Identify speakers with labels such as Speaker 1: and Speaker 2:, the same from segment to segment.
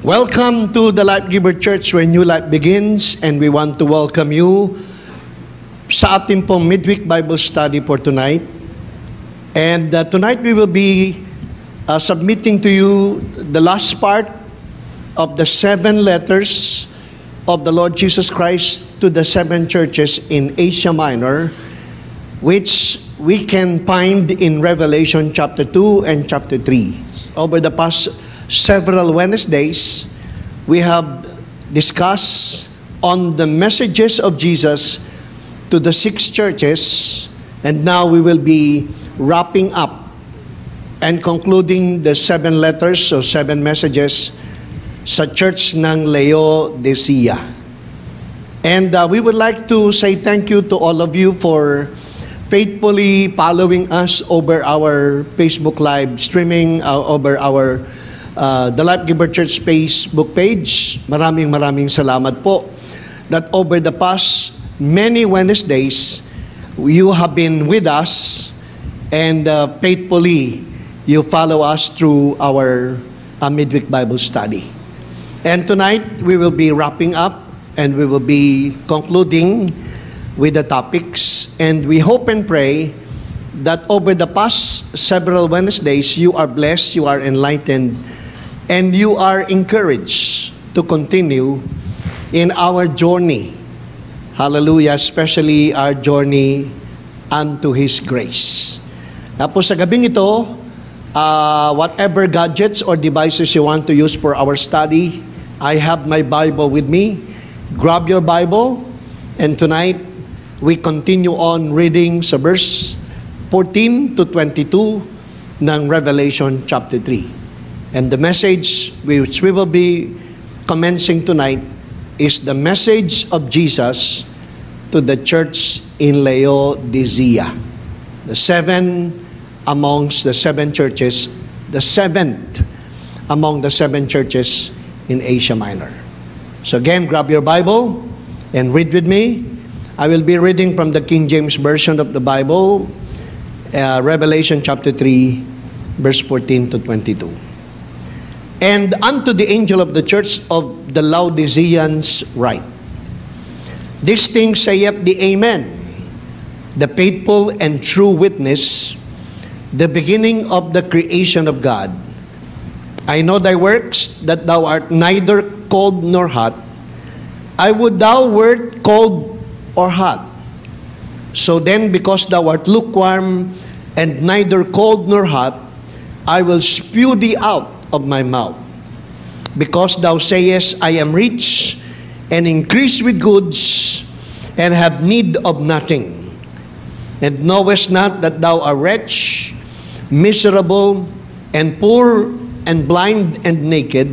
Speaker 1: Welcome to the Life Giver Church where new life begins, and we want to welcome you sa ating pong midweek Bible study for tonight. And tonight we will be submitting to you the last part of the 7 letters of the Lord Jesus Christ to the 7 churches in Asia Minor, which we can find in Revelation chapter 2 and chapter 3. Over the past several Wednesdays, we have discussed on the messages of Jesus to the 6 churches, and now we will be wrapping up and concluding the 7 letters or 7 messages sa church ng Laodicea. And we would like to say thank you to all of you for faithfully following us over our Facebook Live streaming, over our the Life Giver Church Facebook page. Maraming salamat po that over the past many Wednesdays, you have been with us and faithfully you follow us through our midweek Bible study. And tonight, we will be wrapping up and we will be concluding with the topics. And we hope and pray that over the past several Wednesdays, you are blessed, you are enlightened, and you are encouraged to continue in our journey. Hallelujah, especially our journey unto His grace. Tapos sa gabing ito, whatever gadgets or devices you want to use for our study, I have my Bible with me. Grab your Bible, and tonight, we continue on reading sa verse 14 to 22 ng Revelation chapter 3. And the message which we will be commencing tonight is the message of Jesus to the church in Laodicea. The 7 amongst the 7 churches, the 7th among the 7 churches in Asia Minor. So again, grab your Bible and read with me. I will be reading from the King James Version of the Bible, Revelation chapter 3, verse 14 to 22. And unto the angel of the church of the Laodiceans write, This thing saith the Amen, the faithful and true witness, the beginning of the creation of God. I know thy works, that thou art neither cold nor hot. I would thou wert cold or hot. So then, because thou art lukewarm, and neither cold nor hot, I will spew thee out of my mouth. Because thou sayest, I am rich, and increase with goods, and have need of nothing, and knowest not that thou art wretched, miserable, and poor, and blind, and naked.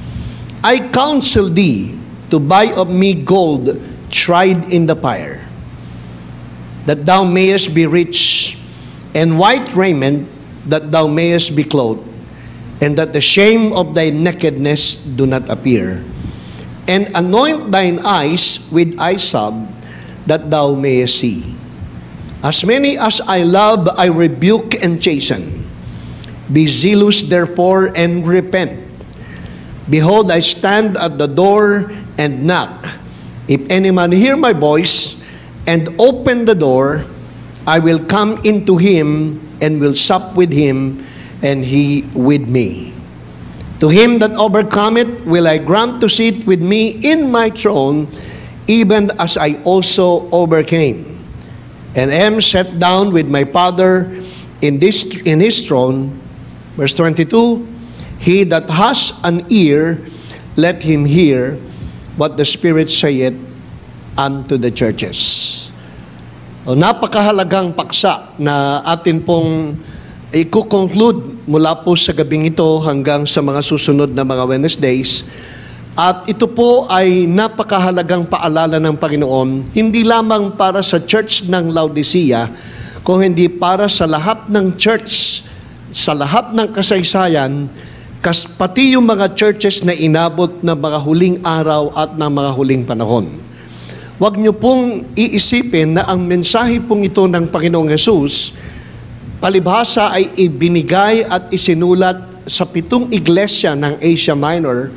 Speaker 1: I counsel thee to buy of me gold tried in the fire, that thou mayest be rich, and white raiment, that thou mayest be clothed, and that the shame of thy nakedness do not appear. And anoint thine eyes with eyesalve, that thou mayest see. As many as I love, I rebuke and chasten. Be zealous therefore, and repent. Behold, I stand at the door and knock. If any man hear my voice, and open the door, I will come into him, and will sup with him, and he with me. To him that overcometh will I grant to sit with me in my throne, even as I also overcame, and am set down with my Father in his throne. Verse 22, He that has an ear, let him hear what the Spirit saith unto the churches. O, napakahalagang paksa na atin pong i-conclude mula po sa gabing ito hanggang sa mga susunod na mga Wednesdays. At ito po ay napakahalagang paalala ng Panginoon, hindi lamang para sa church ng Laodicea, kung hindi para sa lahat ng church, sa lahat ng kasaysayan, pati yung mga churches na inabot na mga huling araw at ng mga huling panahon. Huwag niyo pong iisipin na ang mensahe pong ito ng Panginoong Hesus palibhasa ay ibinigay at isinulat sa 7 iglesia ng Asia Minor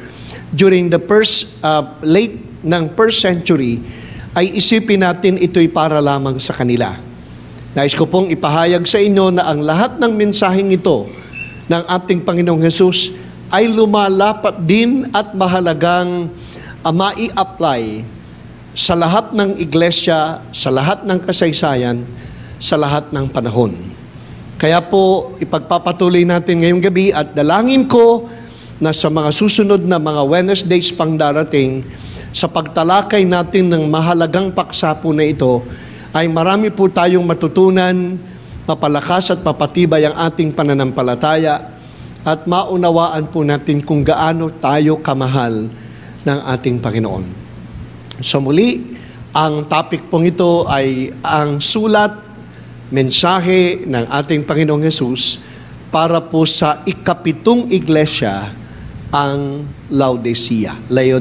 Speaker 1: during the late ng first century, ay isipin natin ito'y para lamang sa kanila. Nais ko pong ipahayag sa inyo na ang lahat ng mensaheng ito ng ating Panginoong Hesus ay lumalapat din at mahalagang mai-apply sa lahat ng iglesia, sa lahat ng kasaysayan, sa lahat ng panahon. Kaya po, ipagpapatuloy natin ngayong gabi at dalangin ko na sa mga susunod na mga Wednesdays pang darating, sa pagtalakay natin ng mahalagang paksa po na ito, ay marami po tayong matutunan, mapalakas at mapatibay ang ating pananampalataya at maunawaan po natin kung gaano tayo kamahal ng ating Panginoon. So muli, ang topic pong ito ay ang sulat, mensahe ng ating Panginoong Hesus para po sa ikapitong iglesia, ang Laodicea.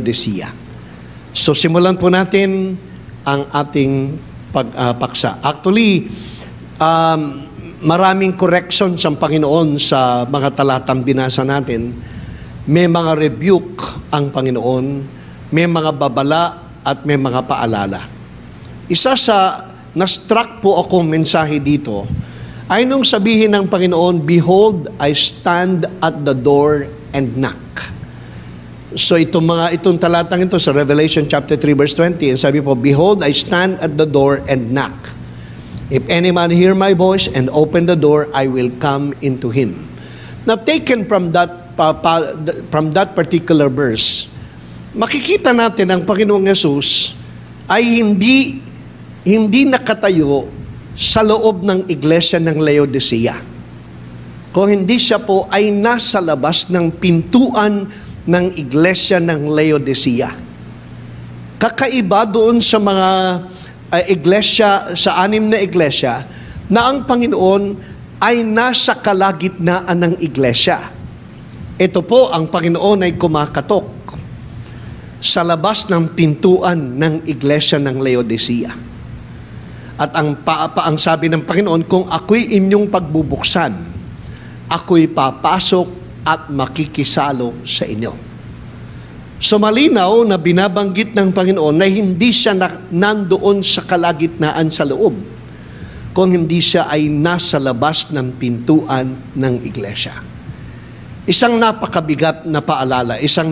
Speaker 1: So simulan po natin ang ating paksa. Actually, maraming corrections ang Panginoon sa mga talatang binasa natin. May mga rebuke ang Panginoon, may mga babala at may mga paalala. Isa sa na-struck po akong mensahe dito ay nung sabihin ng Panginoon, "Behold, I stand at the door and knock." So itong talatang ito sa Revelation chapter 3 verse 20, sabi po, "Behold, I stand at the door and knock. If any man hear my voice and open the door, I will come into him." Now taken from that particular verse, makikita natin ang Panginoong Hesus ay hindi nakatayo sa loob ng iglesia ng Laodicea. Kung hindi siya po ay nasa labas ng pintuan ng iglesia ng Laodicea. Kakaiba doon sa mga iglesia, sa 6 na iglesia, na ang Panginoon ay nasa kalagitnaan ng iglesia. Ito po, ang Panginoon ay kumakatok sa labas ng pintuan ng iglesia ng Laodicea. At ang sabi ng Panginoon, kung ako'y inyong pagbubuksan, ako'y papasok at makikisalo sa inyo. So malinaw na binabanggit ng Panginoon na hindi siya nandoon sa kalagitnaan sa loob, kung hindi siya ay nasa labas ng pintuan ng iglesia. Isang napakabigat na paalala, isang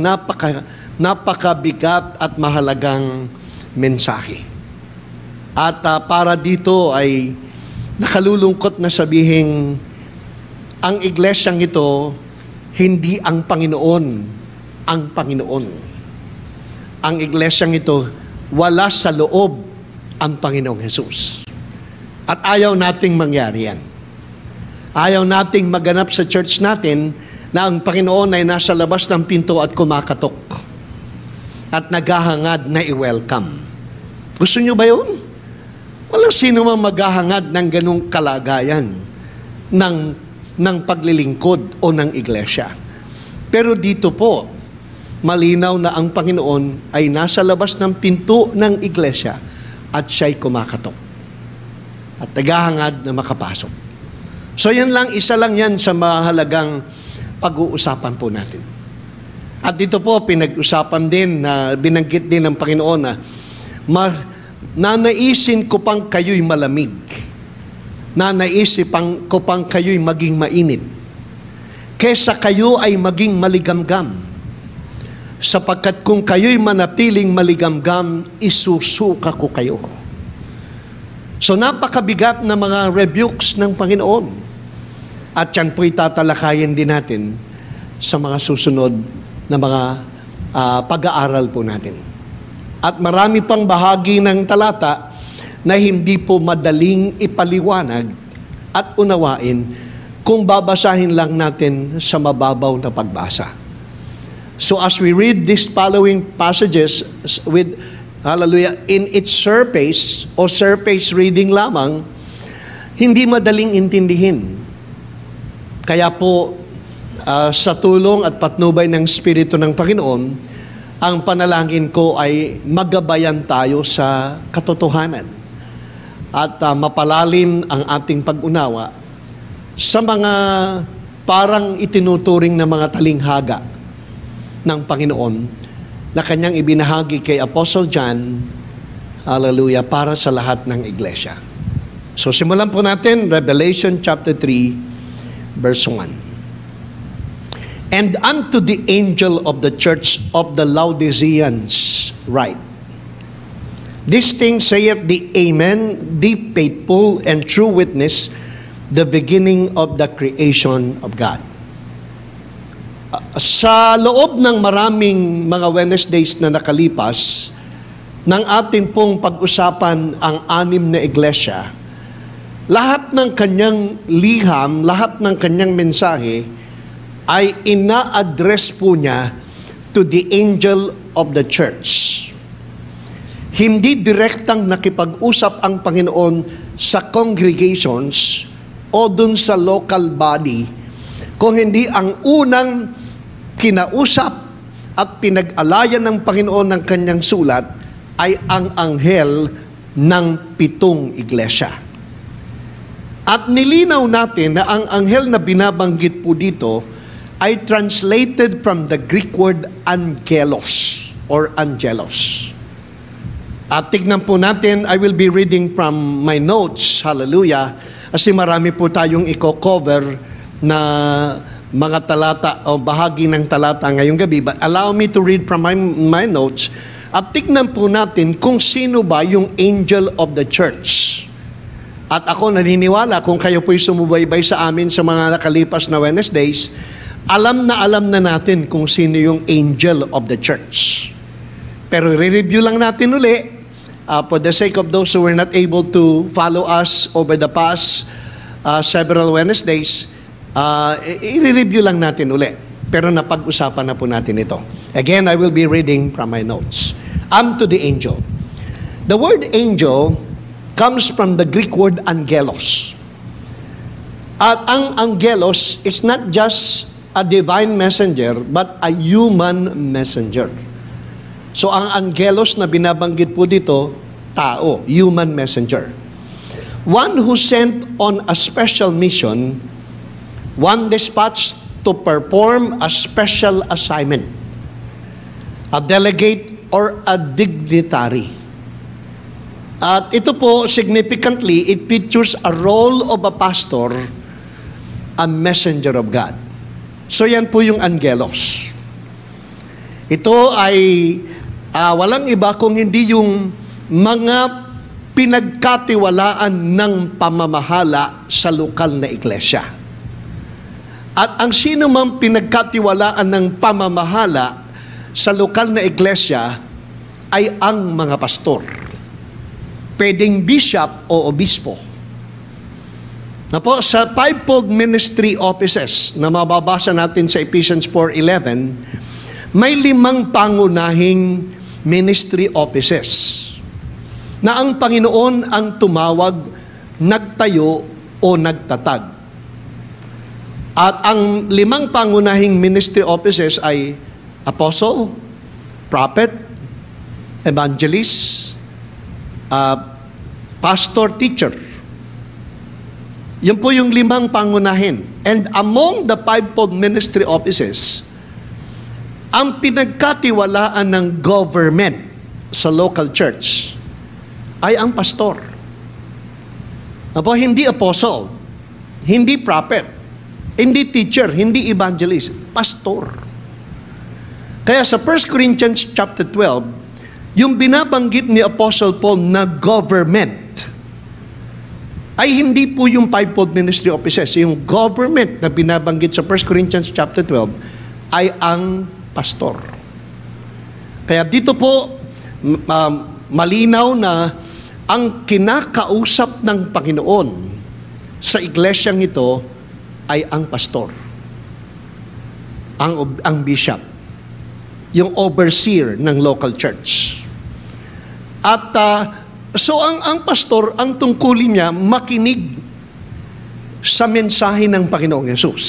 Speaker 1: napakabigat at mahalagang mensahe. At para dito ay nakalulungkot na sabihin, ang iglesyang ito, hindi ang Panginoon ang Panginoon. Ang iglesyang ito, wala sa loob ang Panginoong Hesus. At ayaw nating mangyari yan. Ayaw nating maganap sa church natin na ang Panginoon ay nasa labas ng pinto at kumakatok at naghahangad na i-welcome. Gusto nyo ba yun? Walang sino mang maghahangad ng ganung kalagayan ng paglilingkod o ng iglesia. Pero dito po, malinaw na ang Panginoon ay nasa labas ng pinto ng iglesia at siya'y kumakatok at naghahangad na makapasok. So yan lang, isa lang yan sa mahalagang pag-uusapan po natin. At dito po, pinag-usapan din, binanggit din ng Panginoon na nanaisin ko pang kayo'y malamig. Nanaisin ko pang kayo'y maging mainit. Kesa kayo ay maging maligamgam. Sapagkat kung kayo'y manatiling maligamgam, isusuka ko kayo. So napakabigat na mga rebukes ng Panginoon. At yan po'y tatalakayin din natin sa mga susunod na mga pag-aaral po natin. At marami pang bahagi ng talata na hindi po madaling ipaliwanag at unawain kung babasahin lang natin sa mababaw na pagbasa. So as we read these following passages with, hallelujah, in its surface o surface reading lamang, hindi madaling intindihin. Kaya po, sa tulong at patnubay ng Espiritu ng Panginoon, ang panalangin ko ay magabayan tayo sa katotohanan at mapalalim ang ating pag-unawa sa mga parang itinuturing na mga talinghaga ng Panginoon na kanyang ibinahagi kay Apostle John, hallelujah, para sa lahat ng iglesia. So simulan po natin, Revelation chapter 3, verse 1. And unto the angel of the church of the Laodiceans write, This thing saith the Amen, the faithful and true witness, the beginning of the creation of God. Sa loob ng maraming mga Wednesdays na nakalipas, ng ating pong pag-usapan ang 6 na iglesia, lahat ng kanyang liham, lahat ng kanyang mensahe, ay ina-address po niya to the angel of the church. Hindi direktang nakipag-usap ang Panginoon sa congregations o dun sa local body, kung hindi ang unang kinausap at pinag-alayan ng Panginoon ng kanyang sulat ay ang anghel ng 7 iglesia. At nilinaw natin na ang anghel na binabanggit po dito ay translated from the Greek word angelos or angelos. At tignan po natin, I will be reading from my notes, hallelujah, kasi marami po tayong i-cover na mga talata o bahagi ng talata ngayong gabi. But allow me to read from my notes at tignan po natin kung sino ba yung angel of the church. At ako naniniwala, kung kayo po'y sumubaybay sa amin sa mga nakalipas na Wednesdays, alam na natin kung sino yung angel of the church. Pero re-review lang natin uli, for the sake of those who were not able to follow us over the past several Wednesdays, i-review lang natin uli. Pero napag-usapan na po natin ito. Again, I will be reading from my notes. To the angel. The word angel comes from the Greek word angelos. At ang angelos is not just a divine messenger, but a human messenger. So ang angelos na binabanggit po dito, tao, human messenger. One who sent on a special mission, one dispatched to perform a special assignment, a delegate or a dignitary. At ito po, significantly, it features a role of a pastor, a messenger of God. So yan po yung angelos. Ito ay walang iba kung hindi yung mga pinagkatiwalaan ng pamamahala sa lokal na iglesia. At ang sino mang pinagkatiwalaan ng pamamahala sa lokal na iglesia ay ang mga pastor. Pwedeng bishop o obispo. Na po, sa fivefold ministry offices na mababasa natin sa Ephesians 4:11, may 5 pangunahing ministry offices na ang Panginoon ang tumawag, nagtayo o nagtatag. At ang 5 pangunahing ministry offices ay apostle, prophet, evangelist, pastor, teacher. Yan po yung 5 pangunahin. And among the fivefold ministry offices, ang pinagkatiwalaan ng government sa local church ay ang pastor. Hindi apostle, hindi prophet, hindi teacher, hindi evangelist, pastor. Kaya sa 1 Corinthians chapter 12, yung binabanggit ni Apostle Paul na government ay hindi po yung fivefold ministry offices. Yung government na binabanggit sa 1 Corinthians chapter 12 ay ang pastor. Kaya dito po, malinaw na ang kinakausap ng Panginoon sa iglesyang ito ay ang pastor, ang bishop, yung overseer ng local church. At so ang pastor, ang tungkulin niya, makinig sa mensahe ng Panginoong Yesus.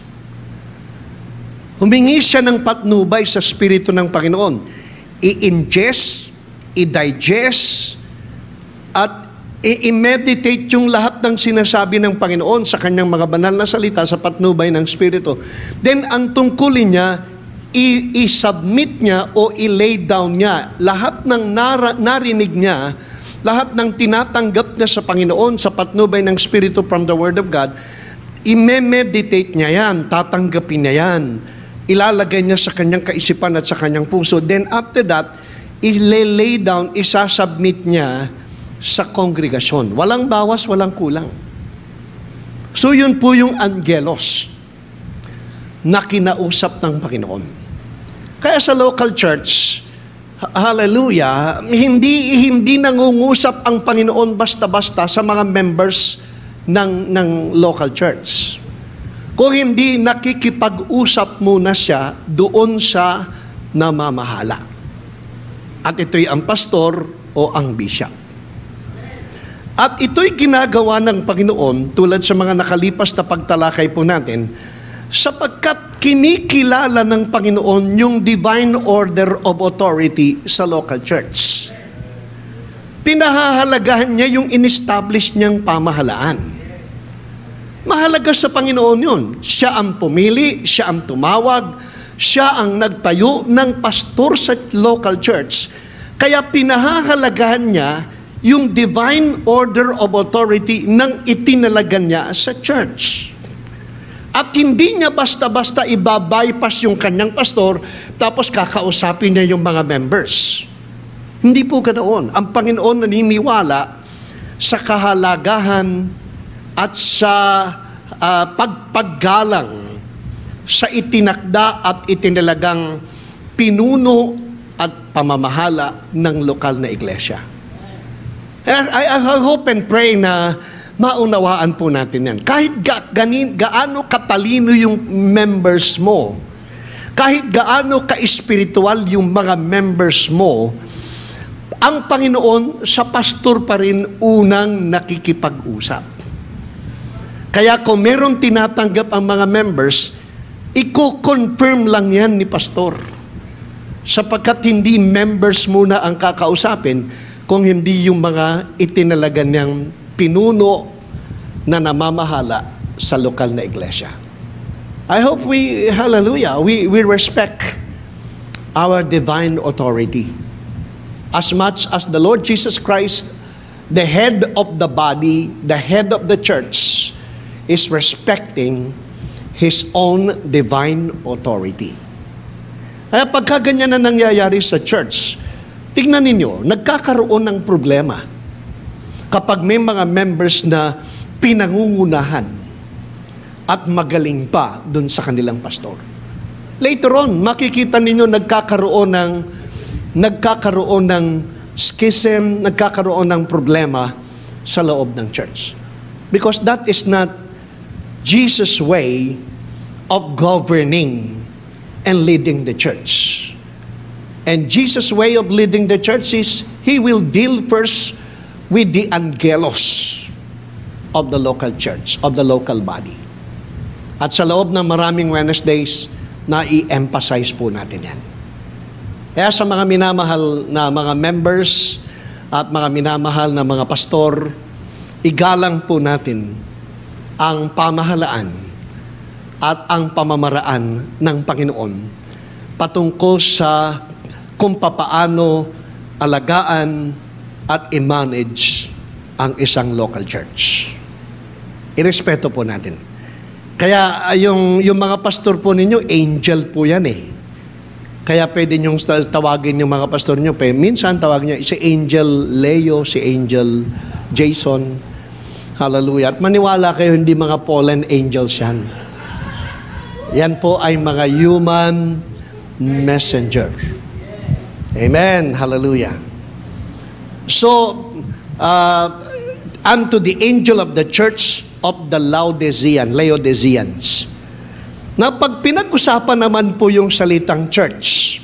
Speaker 1: Humingi siya ng patnubay sa Espiritu ng Panginoon. I-ingest, i-digest, at i-meditate yung lahat ng sinasabi ng Panginoon sa kanyang mga banal na salita sa patnubay ng Espiritu. Then, ang tungkulin niya, i-submit niya o i-lay down niya lahat ng narinig niya, lahat ng tinatanggap niya sa Panginoon sa patnubay ng Espiritu from the Word of God, i-meditate niya yan, tatanggapin niya yan, ilalagay niya sa kanyang kaisipan at sa kanyang puso. Then after that, i-lay down, isasubmit niya sa kongregasyon. Walang bawas, walang kulang. So yun po yung angelos na kinausap ng Panginoon. Kaya sa local church, hallelujah, hindi nangungusap ang Panginoon basta-basta sa mga members ng local church. Kung hindi, nakikipag-usap muna siya doon sa namamahala. At ito'y ang pastor o ang bishop. At ito'y ginagawa ng Panginoon tulad sa mga nakalipas na pagtalakay po natin, sapagkat kinikilala ng Panginoon yung divine order of authority sa local church. Pinahahalagahan niya yung in-establish niyang pamahalaan. Mahalaga sa Panginoon yun. Siya ang pumili, siya ang tumawag, siya ang nagtayo ng pastor sa local church. Kaya pinahahalagahan niya yung divine order of authority nang itinalagan niya sa church. At hindi niya basta-basta ibabypass yung kanyang pastor, tapos kakausapin niya yung mga members. Hindi po ganoon. Ang Panginoon naniniwala sa kahalagahan at sa pagpaggalang sa itinakda at itinalagang pinuno at pamamahala ng lokal na iglesia. I hope and pray na maunawaan po natin yan. Kahit gaano katalino yung members mo, kahit gaano ka-espiritual yung mga members mo, ang Panginoon sa pastor pa rin unang nakikipag-usap. Kaya kung meron tinatanggap ang mga members, i-confirm lang yan ni pastor. Sapagkat hindi members muna ang kakausapin, kung hindi yung mga itinalaga niyang pinuno na namamahala sa lokal na iglesia. I hope we respect our divine authority. As much as the Lord Jesus Christ, the head of the body, the head of the church, is respecting His own divine authority. Kaya pagka ganyan na nangyayari sa church, tingnan ninyo, nagkakaroon ng problema kapag may mga members na pinangungunahan at magaling pa dun sa kanilang pastor. Later on, makikita ninyo nagkakaroon ng schism, nagkakaroon ng problema sa loob ng church. Because that is not Jesus' way of governing and leading the church. And Jesus' way of leading the church is He will deal first with the angelos of the local church, of the local body. At sa loob ng maraming Wednesdays, na-i-emphasize po natin yan. Kaya sa mga minamahal na mga members at mga minamahal na mga pastor, igalang po natin ang pamahalaan at ang pamamaraan ng Panginoon patungkol sa kung papaano alagaan at i-manage ang isang local church. Irespeto po natin. Kaya yung mga pastor po ninyo, angel po yan eh. Kaya pwede nyong tawagin yung mga pastor nyo. Minsan tawagin nyo, si Angel Leo, si Angel Jason. Hallelujah. At maniwala kayo, hindi mga fallen angels yan. Yan po ay mga human messenger. Amen. Hallelujah. So, unto the angel of the church of the Laodiceans. Na pag pinag-usapan naman po yung salitang church,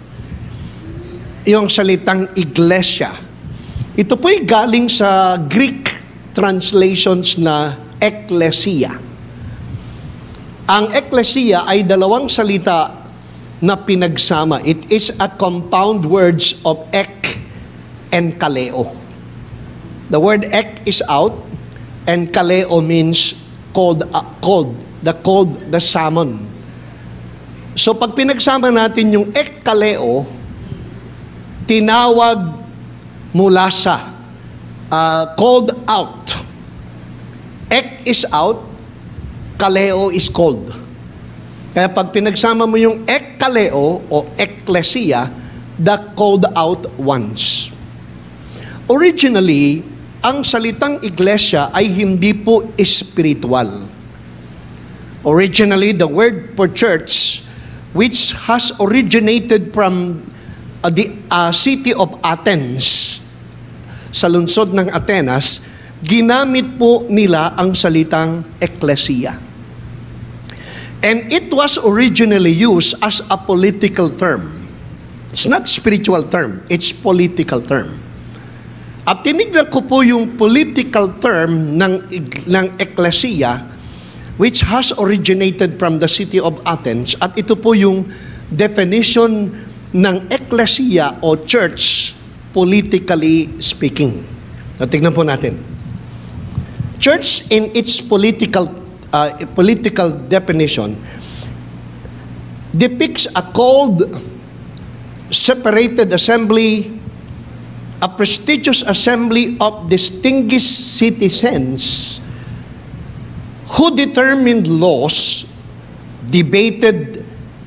Speaker 1: yung salitang iglesia, ito po'y galing sa Greek translations na ekklesia. Ang ekklesia ay dalawang salita na pinagsama. It is a compound words of ek and kaleo. The word ek is out, and kaleo means called, the summon. So pag pinagsama natin yung ekkaleo, tinawag mula sa called out. Ek is out, kaleo is called. Kaya pag pinagsama mo yung ekkaleo o ecclesia, the called out ones. Originally, ang salitang iglesia ay hindi po spiritual. Originally, the word for church, which has originated from the city of Athens, sa lungsod ng Atenas, ginamit po nila ang salitang ecclesia. And it was originally used as a political term. It's not spiritual term, it's political term. At tinignan ko po yung political term ng ecclesia, which has originated from the city of Athens, at ito po yung definition ng ecclesia o church, politically speaking. So, tignan po natin. Church in its political definition depicts a called, separated assembly, a prestigious assembly of distinguished citizens who determined laws, debated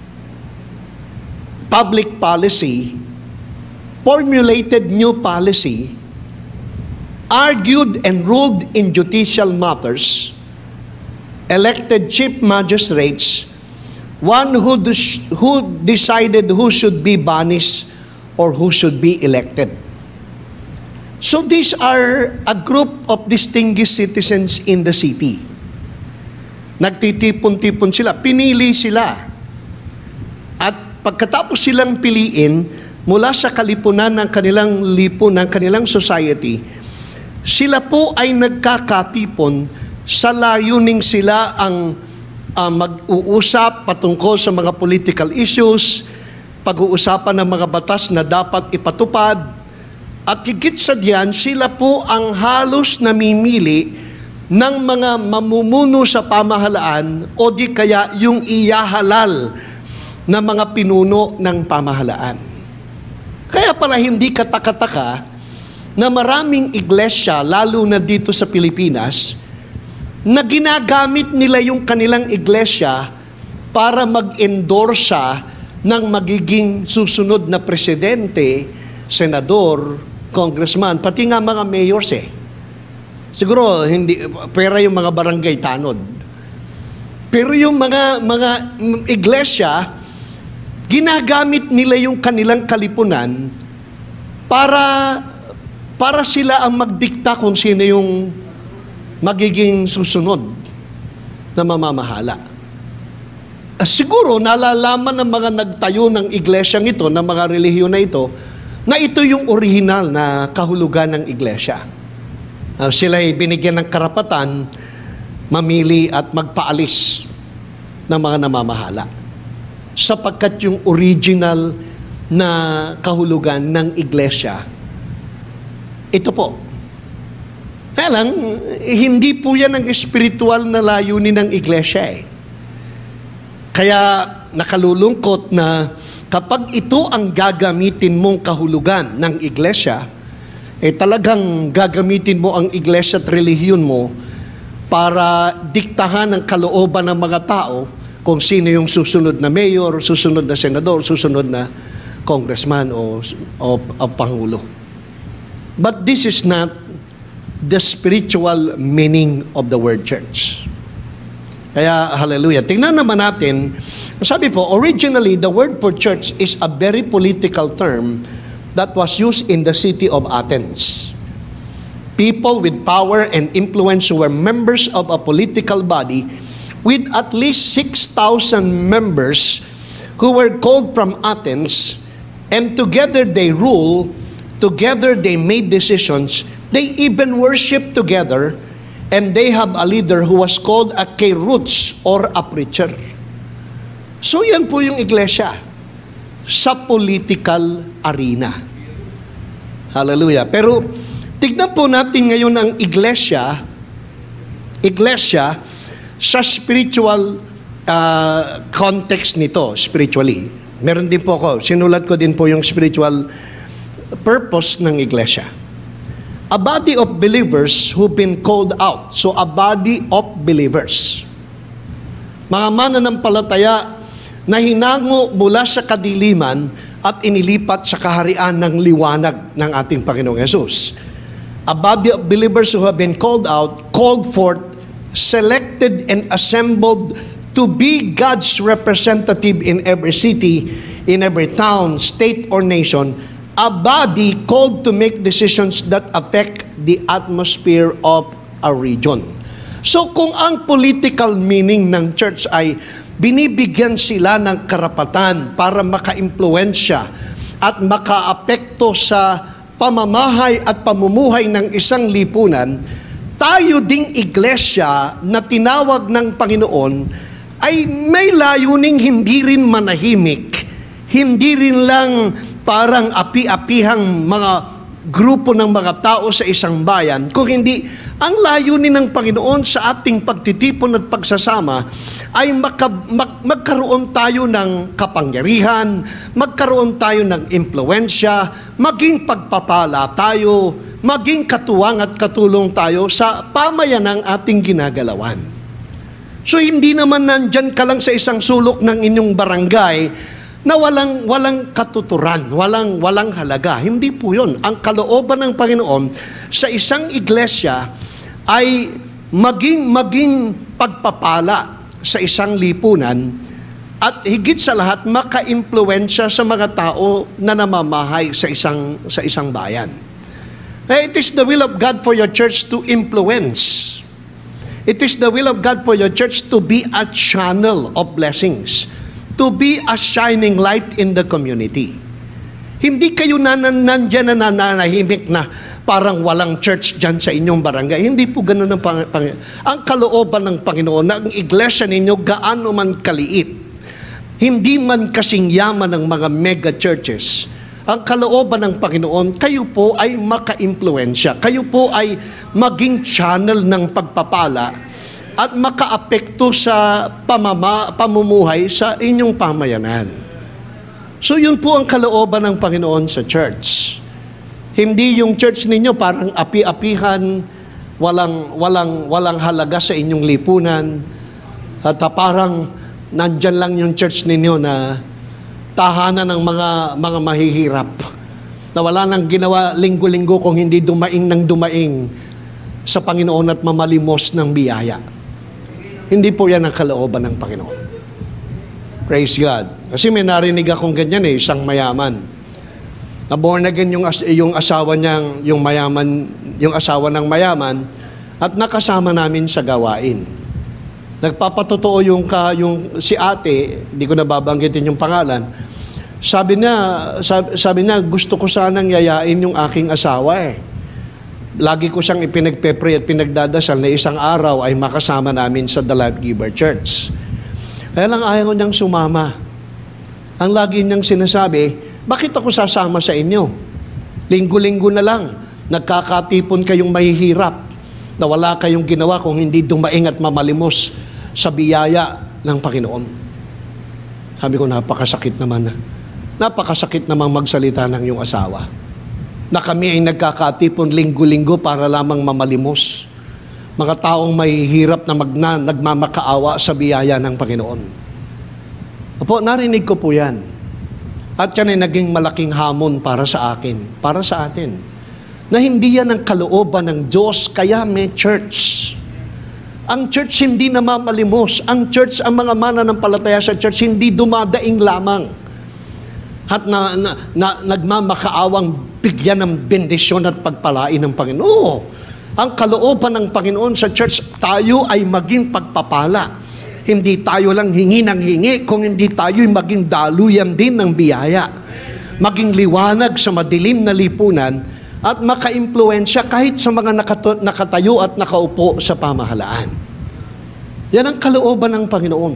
Speaker 1: public policy, formulated new policy, argued and ruled in judicial matters, elected chief magistrates, one who decided who should be banished or who should be elected. So these are a group of distinguished citizens in the city. Nagtitipon-tipon sila, pinili sila. At pagkatapos silang piliin, mula sa kalipunan ng kanilang lipunan, ng kanilang society, sila po ay nagkakatipon sa layuning sila ang mag-uusap patungkol sa mga political issues, pag-uusapan ng mga batas na dapat ipatupad, at higit sa diyan, sila po ang halos namimili ng mga mamumuno sa pamahalaan o di kaya yung iyahalal na mga pinuno ng pamahalaan. Kaya pala hindi katakataka na maraming iglesia, lalo na dito sa Pilipinas, na ginagamit nila yung kanilang iglesia para mag-endorsa ng magiging susunod na presidente, senador, congressman, pati nga mga mayors eh. Siguro, hindi, pera yung mga barangay tanod. Pero yung mga iglesia, ginagamit nila yung kanilang kalipunan para sila ang magdikta kung sino yung magiging susunod na mamamahala. Siguro, nalalaman ng mga nagtayo ng iglesyang ito, ng mga relihiyon na ito yung original na kahulugan ng iglesia. Sila ay binigyan ng karapatan mamili at magpaalis ng mga namamahala. Sapagkat yung original na kahulugan ng iglesia, ito po. Kaya lang, hindi po yan ang espiritual na layunin ng iglesia eh. Kaya nakalulungkot na kapag ito ang gagamitin mong kahulugan ng iglesia, talagang gagamitin mo ang iglesia at relihiyon mo para diktahan ang kalooban ng mga tao kung sino yung susunod na mayor, susunod na senador, susunod na congressman o pangulo. But this is not the spiritual meaning of the word church. Kaya, hallelujah. Tingnan naman natin, sabi po, originally, the word for church is a very political term that was used in the city of Athens. People with power and influence who were members of a political body with at least 6,000 members who were called from Athens, and together they rule, together they made decisions, they even worship together, and they have a leader who was called a keruts or a preacher. So yan po yung iglesia sa political arena. Hallelujah. Pero tignan po natin ngayon ang iglesia sa spiritual context nito spiritually. Meron din po ako, sinulat ko din po yung spiritual purpose ng iglesia. A body of believers who've been called out. So a body of believers. Mga mananampalataya na hinango mula sa kadiliman at inilipat sa kaharian ng liwanag ng ating Panginoong Yesus. A body of believers who have been called out, called forth, selected and assembled to be God's representative in every city, in every town, state, or nation, a body called to make decisions that affect the atmosphere of a region. So kung ang political meaning ng church ay binibigyan sila ng karapatan para maka-impluensya at maka-apekto sa pamamahay at pamumuhay ng isang lipunan, tayo ding iglesia na tinawag ng Panginoon ay may layuning hindi rin manahimik, hindi rin lang parang api-apihang mga grupo ng mga tao sa isang bayan, kung hindi ang layunin ng Panginoon sa ating pagtitipon at pagsasama ay magkaroon tayo ng kapangyarihan, magkaroon tayo ng impluensya, maging pagpapala tayo, maging katuwang at katulong tayo sa pamayanang ating ginagalawan. So hindi naman nandyan ka lang sa isang sulok ng inyong barangay na walang katuturan, walang halaga. Hindi po yun. Ang kalooban ng Panginoon sa isang iglesia ay maging pagpapala sa isang lipunan at higit sa lahat maka-impluensya sa mga tao na namamahay sa isang bayan. It is the will of God for your church to influence. It is the will of God for your church to be a channel of blessings, to be a shining light in the community. Hindi kayo nandyan na nananahimik na parang walang church dyan sa inyong barangay. Hindi po ganun ang Panginoon. Ang kalooban ng Panginoon na ang iglesia ninyo gaano man kaliit, hindi man kasing yaman ng mga mega churches, ang kalooban ng Panginoon, kayo po ay maka-impluensya. Kayo po ay maging channel ng pagpapala at maka-apekto sa pamumuhay sa inyong pamayanan. So yun po ang kalooban ng Panginoon sa church. Hindi yung church ninyo parang api-apihan, walang halaga sa inyong lipunan, at parang nandyan lang yung church ninyo na tahanan ng mga mahihirap na wala nang ginawa linggo-linggo kung hindi dumaing sa Panginoon at mamalimos ng biyaya. Hindi po yan ang kalooban ng Panginoon. Praise God. Kasi may narinig akong ganyan isang mayaman. Na born again yung asawa niyang, yung asawa ng mayaman at nakasama namin sa gawain. Nagpapatotoo yung si ate, hindi ko nababanggitin yung pangalan. Sabi niya, gusto ko sanang yayain yung aking asawa Lagi ko siyang ipinagpe-pray at pinagdadasal na isang araw ay makasama namin sa The Life Giver Church. Kaya lang ayaw niyang sumama. Ang lagi niyang sinasabi, bakit ako sasama sa inyo? Linggo-linggo na lang, nagkakatipon kayong mahihirap na wala kayong ginawa kung hindi dumaing at mamalimos sa biyaya ng Panginoon. Sabi ko, napakasakit naman. Napakasakit namang magsalita ng iyong asawa. Na kami ay nagkakatipon linggo-linggo para lamang mamalimos. Mga taong mahihirap na nagmamakaawa sa biyaya ng Panginoon. Opo, narinig ko po yan. At yan ay naging malaking hamon para sa akin, para sa atin. Na hindi yan ang kalooban ng Diyos, kaya may church. Ang church hindi namamalimos. Ang church, ang mga mananampalataya sa church, hindi dumadaing lamang. At nagmamakaawang bigyan ng bendisyon at pagpalain ng Panginoon. Oo, ang kalooban ng Panginoon sa church, tayo ay maging pagpapala. Hindi tayo lang hingi ng hingi, kung hindi tayo'y maging daluyan din ng biyaya. Maging liwanag sa madilim na lipunan at maka-impluensya kahit sa mga nakatayo at nakaupo sa pamahalaan. Yan ang kalooban ng Panginoon.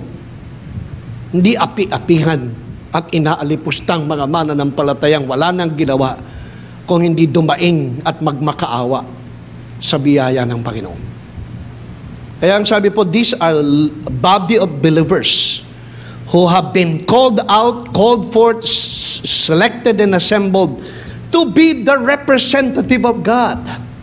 Speaker 1: Hindi api-apihan at inaalipustang mga mananampalatayang wala nang ginawa kung hindi dumaing at magmakaawa sa biyaya ng Panginoon. Kaya ang sabi po, these are body of believers who have been called out, called forth, selected and assembled to be the representative of God.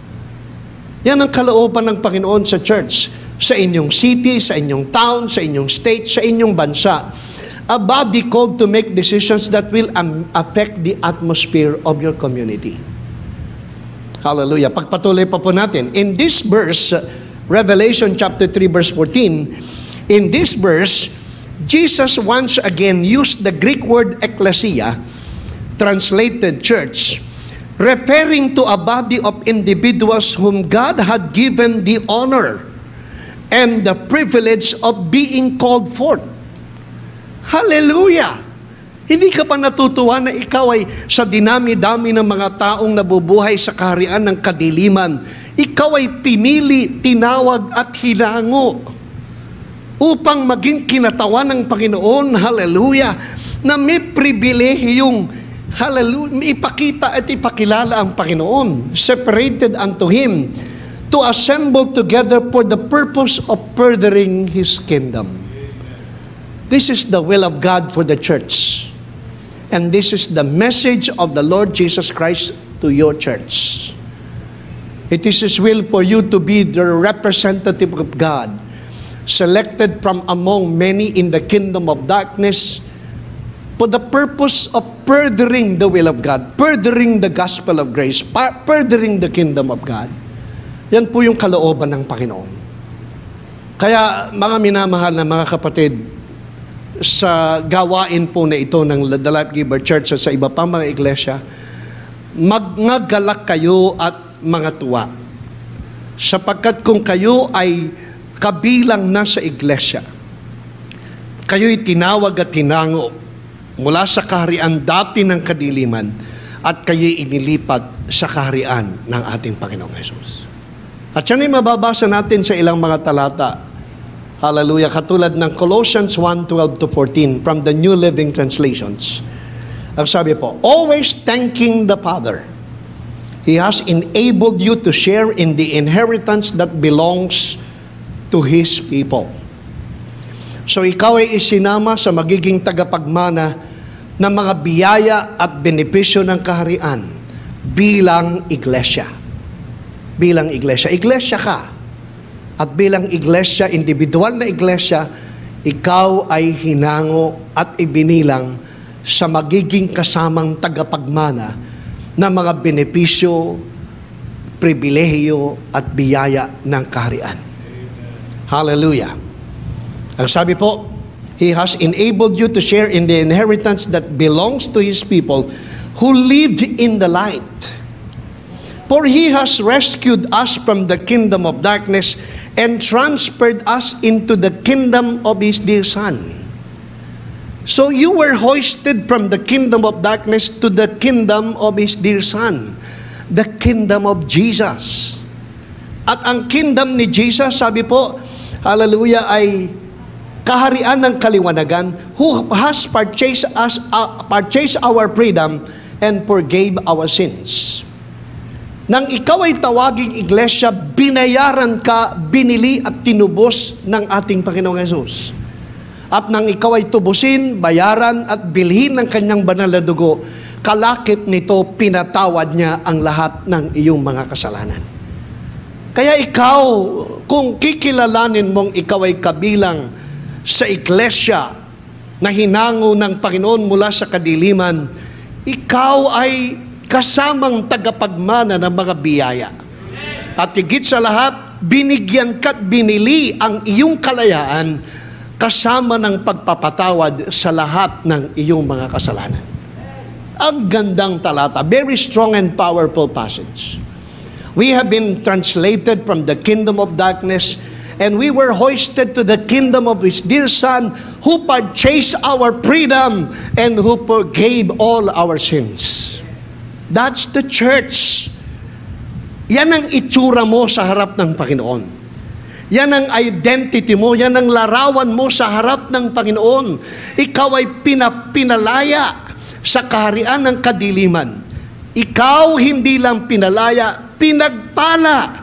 Speaker 1: Yan ang kalooban ng Panginoon sa church, sa inyong city, sa inyong town, sa inyong state, sa inyong bansa. A body called to make decisions that will affect the atmosphere of your community. Hallelujah. Pagpatuloy pa po natin. In this verse, Revelation chapter 3 verse 14, in this verse, Jesus once again used the Greek word ecclesia, translated church, referring to a body of individuals whom God had given the honor and the privilege of being called forth. Hallelujah! Hindi ka pa natutuwa na ikaw ay sa dinami-dami ng mga taong nabubuhay sa kaharian ng kadiliman, ikaw ay pinili, tinawag at hinango upang maging kinatawan ng Panginoon, hallelujah, na may pribilehiyong, hallelujah, ipakita at ipakilala ang Panginoon, separated unto Him, to assemble together for the purpose of furthering His kingdom. This is the will of God for the church. And this is the message of the Lord Jesus Christ to your church. It is His will for you to be the representative of God, selected from among many in the kingdom of darkness for the purpose of furthering the will of God, furthering the gospel of grace, furthering the kingdom of God. Yan po yung kalooban ng Panginoon. Kaya mga minamahal na mga kapatid, sa gawain po na ito ng The Life Giver Church at sa iba pang mga iglesia, magnagalak kayo at mga tuwa. Sapagkat kung kayo ay kabilang na sa iglesia, kayo'y tinawag at tinango mula sa kaharian dati ng kadiliman at kayo'y inilipat sa kaharian ng ating Panginoong Hesus. At yan ay mababasa natin sa ilang mga talata. Hallelujah. Katulad ng Colossians 1:12 to 14 from the New Living Translations. Ang sabi po, always thanking the Father. He has enabled you to share in the inheritance that belongs to His people. So ikaw ay isinama sa magiging tagapagmana ng mga biyaya at benepisyo ng kaharian bilang iglesia. Bilang iglesia. Iglesia ka. At bilang iglesia, individual na iglesia, ikaw ay hinango at ibinilang sa magiging kasamang tagapagmana ng mga benepisyo, pribilehiyo at biyaya ng kaharian. Hallelujah. Ang sabi po, He has enabled you to share in the inheritance that belongs to His people who live in the light. For He has rescued us from the kingdom of darkness and transferred us into the kingdom of His dear Son. So you were hoisted from the kingdom of darkness to the kingdom of His dear Son, the kingdom of Jesus. At ang kingdom ni Jesus, sabi po, hallelujah, ay kaharian ng kaliwanagan who has purchased our freedom and forgave our sins. Nang ikaw ay tawaging iglesia, binayaran ka, binili at tinubos ng ating Panginoong Hesus. At nang ikaw ay tubusin, bayaran at bilhin ng kanyang banal na dugo, kalakip nito pinatawad niya ang lahat ng iyong mga kasalanan. Kaya ikaw, kung kikilalanin mong ikaw ay kabilang sa iglesia na hinango ng Panginoon mula sa kadiliman, ikaw ay kasamang tagapagmana ng mga biyaya. At higit sa lahat, binigyan ka't binili ang iyong kalayaan kasama ng pagpapatawad sa lahat ng iyong mga kasalanan. Ang gandang talata, very strong and powerful passage. We have been translated from the kingdom of darkness and we were hoisted to the kingdom of His dear Son who purchased our freedom and who forgave all our sins. That's the church. Yan ang itsura mo sa harap ng Panginoon. Yan ang identity mo, yan ang larawan mo sa harap ng Panginoon. Ikaw ay pinalaya sa kaharian ng kadiliman. Ikaw hindi lang pinalaya, pinagpala.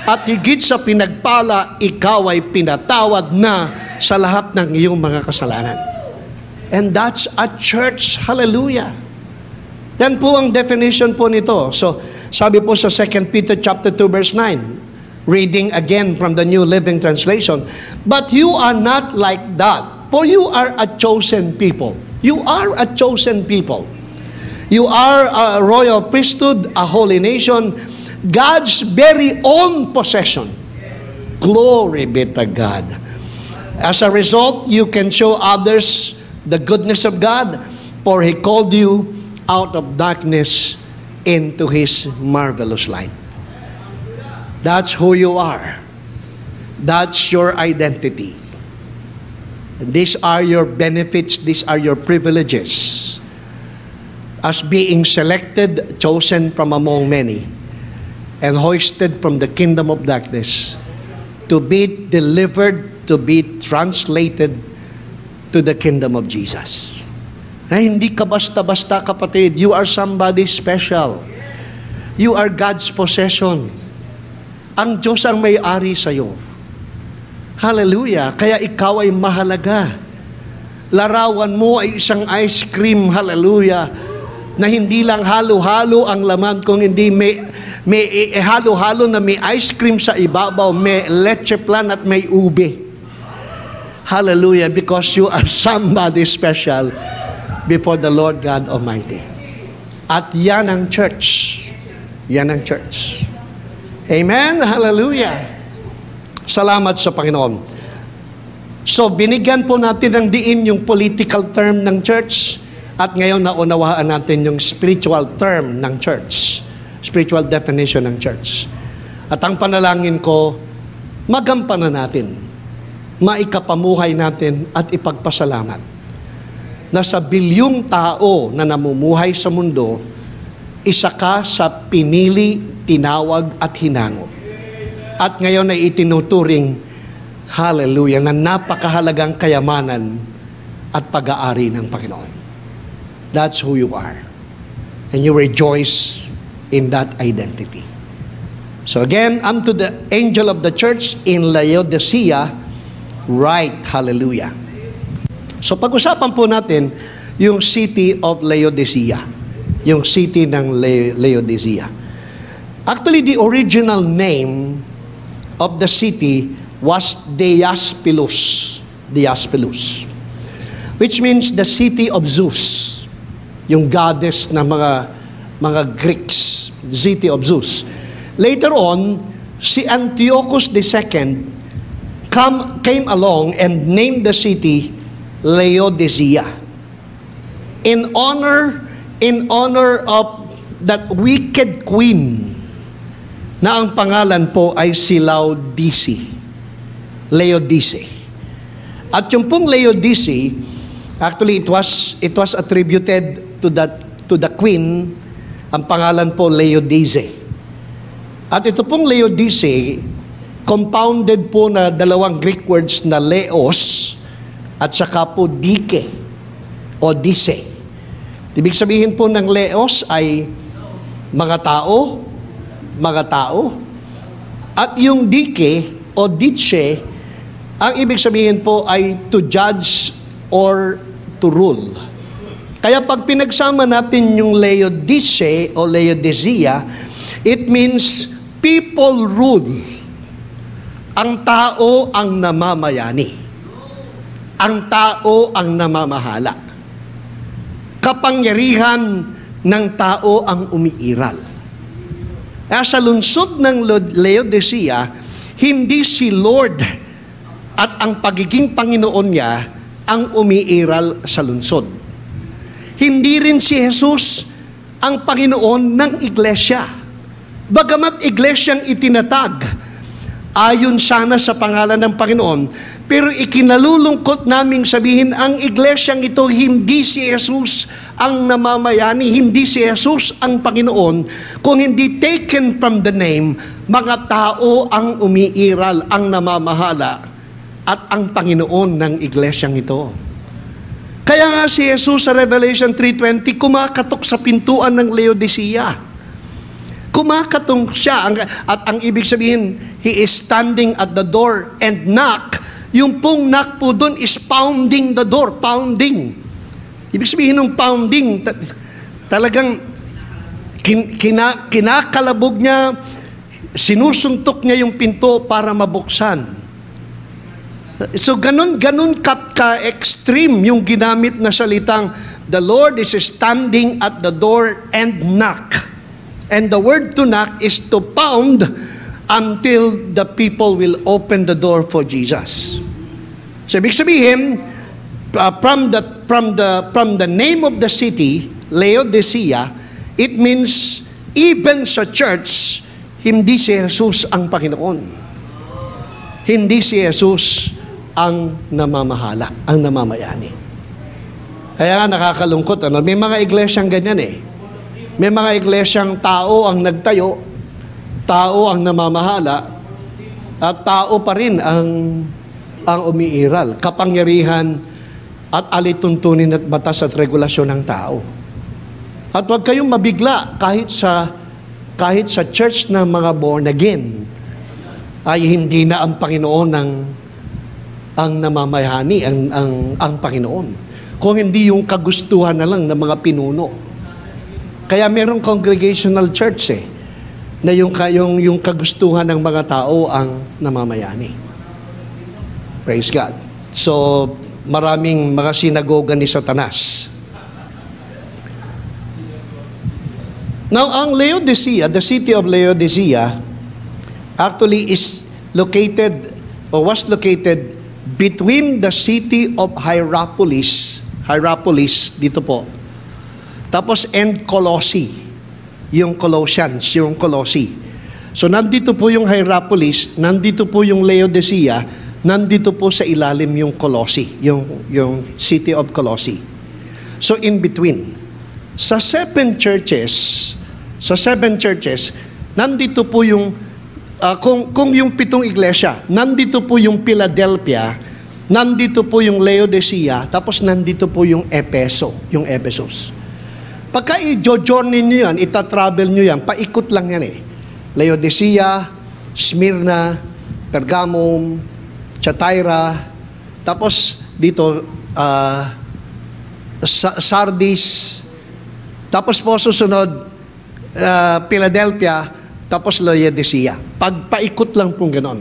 Speaker 1: At higit sa pinagpala, ikaw ay pinatawad na sa lahat ng iyong mga kasalanan. And that's a church. Hallelujah. Yan po ang definition po nito. So, sabi po sa 2 Peter chapter 2 verse 9, reading again from the New Living Translation, but you are not like that, for you are a chosen people. You are a chosen people. You are a royal priesthood, a holy nation, God's very own possession. Glory be to God. As a result, you can show others the goodness of God, for He called you out of darkness into His marvelous light. That's who you are. That's your identity. These are your benefits, these are your privileges. As being selected, chosen from among many, and hoisted from the kingdom of darkness, to be delivered, to be translated to the kingdom of Jesus. Ay, hindi ka basta-basta, kapatid. You are somebody special. You are God's possession. Ang Diyos ang may-ari sa'yo. Hallelujah. Kaya ikaw ay mahalaga. Larawan mo ay isang ice cream, hallelujah, na hindi lang halo-halo ang laman, kung hindi may halo-halo na may ice cream sa ibabaw, may leche plan at may ube. Hallelujah, because you are somebody special before the Lord God Almighty. At yan ang church. Yan ang church. Amen? Hallelujah. Salamat sa Panginoon. So, binigyan po natin ng diin yung political term ng church, at ngayon naunawaan natin yung spiritual term ng church, spiritual definition ng church. At ang panalangin ko, magampanan natin, maikapamuhay natin at ipagpasalamat na sa bilyong tao na namumuhay sa mundo, isa ka sa pinili, tinawag at hinango. At ngayon ay itinuturing, hallelujah, na napakahalagang kayamanan at pag-aari ng Panginoon. That's who you are. And you rejoice in that identity. So again, unto the angel of the church in Laodicea, write, hallelujah. So pag-usapan po natin yung city of Laodicea. Yung city ng Laodicea. Actually, the original name of the city was Diaspilus. Diaspilus. Which means the city of Zeus. Yung goddess na mga Greeks, city of Zeus. Later on, si Antiochus II came along and named the city Laodicea in honor of that wicked queen na ang pangalan po ay si Laodice. Laodice. At yung pong Laodice, actually it was attributed to the queen, ang pangalan po Laodice. At ito pong Laodice, compounded po na dalawang Greek words na leos at saka po dike o dise. Ibig sabihin po ng leos ay mga tao. At yung dike o ditse, ang ibig sabihin po ay to judge or to rule. Kaya pag pinagsama natin yung Laodice o Laodicea, it means people rule. Ang tao ang namamayani. Ang tao ang namamahala. Kapangyarihan ng tao ang umiiral. Sa lungsod ng Laodicea, hindi si Lord at ang pagiging Panginoon niya ang umiiral sa lungsod. Hindi rin si Jesus ang Panginoon ng iglesia. Bagamat iglesyang itinatag ayon sana sa pangalan ng Panginoon, pero ikinalulungkot naming sabihin, ang iglesyang ito, hindi si Jesus ang namamayani, hindi si Jesus ang Panginoon, kung hindi taken from the name, mga tao ang umiiral, ang namamahala, at ang Panginoon ng iglesyang ito. Kaya nga si Jesus sa Revelation 3:20, kumakatok sa pintuan ng Laodicea. Kumakatong siya. At ang ibig sabihin, he is standing at the door and knock. Yung pong knock po doon is pounding the door. Pounding. Ibig sabihin ng pounding, talagang kinakalabog niya, sinusuntok niya yung pinto para mabuksan. So ganun ka-extreme yung ginamit na salitang, the Lord is standing at the door and knock. And the word to knock is to pound until the people will open the door for Jesus. So ibig sabihin, from the name of the city, Laodicea, it means even sa church, hindi si Jesus ang Panginoon. Hindi si Jesus ang namamahala, ang namamayani. Kaya nga nakakalungkot, may mga iglesyang ganyan eh. May mga iglesyang tao ang nagtayo, tao ang namamahala, at tao pa rin ang umiiral. Kapangyarihan at alituntunin at batas at regulasyon ng tao. At huwag kayong mabigla kahit sa church ng mga born again, ay hindi na ang Panginoon ang namamayani, ang Panginoon. Kung hindi yung kagustuhan na lang ng mga pinuno. Kaya merong congregational church na yung kagustuhan ng mga tao ang namamayani. Praise God. So, maraming mga sinagoga ni Satanas. Now, ang Laodicea, the city of Laodicea, actually is located or was located between the city of Hierapolis dito po, tapos and Colossae, yung Colossians, yung Colossae. So nandito po yung Hierapolis, nandito po yung Laodicea, nandito po sa ilalim yung Colossae, yung city of Colossae. So in between, sa seven churches, nandito po yung kung yung 7 iglesia, nandito po yung Philadelphia, nandito po yung Laodicea, tapos nandito po yung Ephesus. Pagka i-journey nyo yan, ita-travel nyo yan, paikot lang yan eh. Laodicea, Smyrna, Pergamum, Thyatira, tapos dito, Sardis, tapos po susunod, Philadelphia, tapos Laodicea. Paikot lang pong ganon.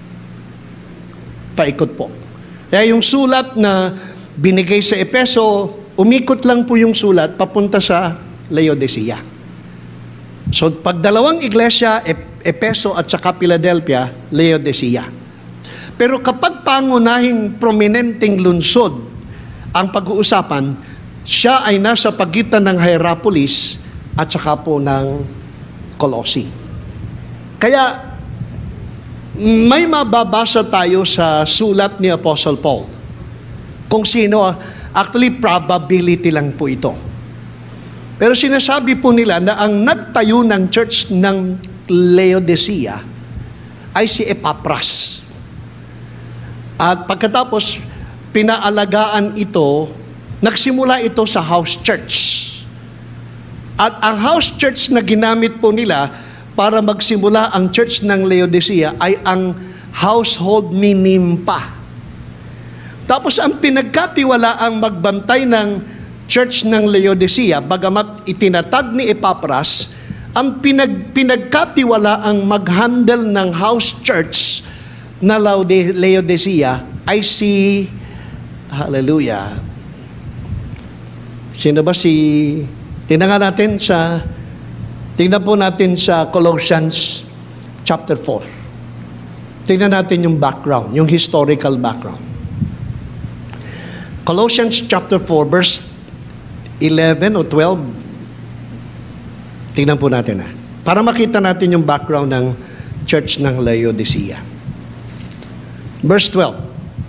Speaker 1: Paikot po. Kaya yung sulat na binigay sa Efeso, umikot lang po yung sulat papunta sa Laodicea. So, pag dalawang iglesia, Efeso at saka Philadelphia, Laodicea. Pero kapag pangunahing prominenteng lungsod ang pag-uusapan, siya ay nasa pagitan ng Hierapolis at saka po ng Colossae. Kaya, may mababasa tayo sa sulat ni Apostle Paul. Kung sino, actually probability lang po ito. Pero sinasabi po nila na ang nagtayo ng church ng Laodicea ay si Epaphras. At pagkatapos, pinaalagaan ito, nagsimula ito sa house church. At ang house church na ginamit po nila para magsimula ang church ng Laodicea ay ang household ni Nympha. Tapos ang pinagkatiwala ang magbantay ng church ng Laodicea, bagamat itinatag ni Epaphras, ang pinagkatiwala ang mag-handle ng house church na Laodicea ay si, hallelujah, sino ba tingnan po natin sa Colossians chapter 4. Tingnan natin yung background, yung historical background. Colossians chapter 4, verse 11 o 12. Tingnan po natin para makita natin yung background ng church ng Laodicea. Verse 12.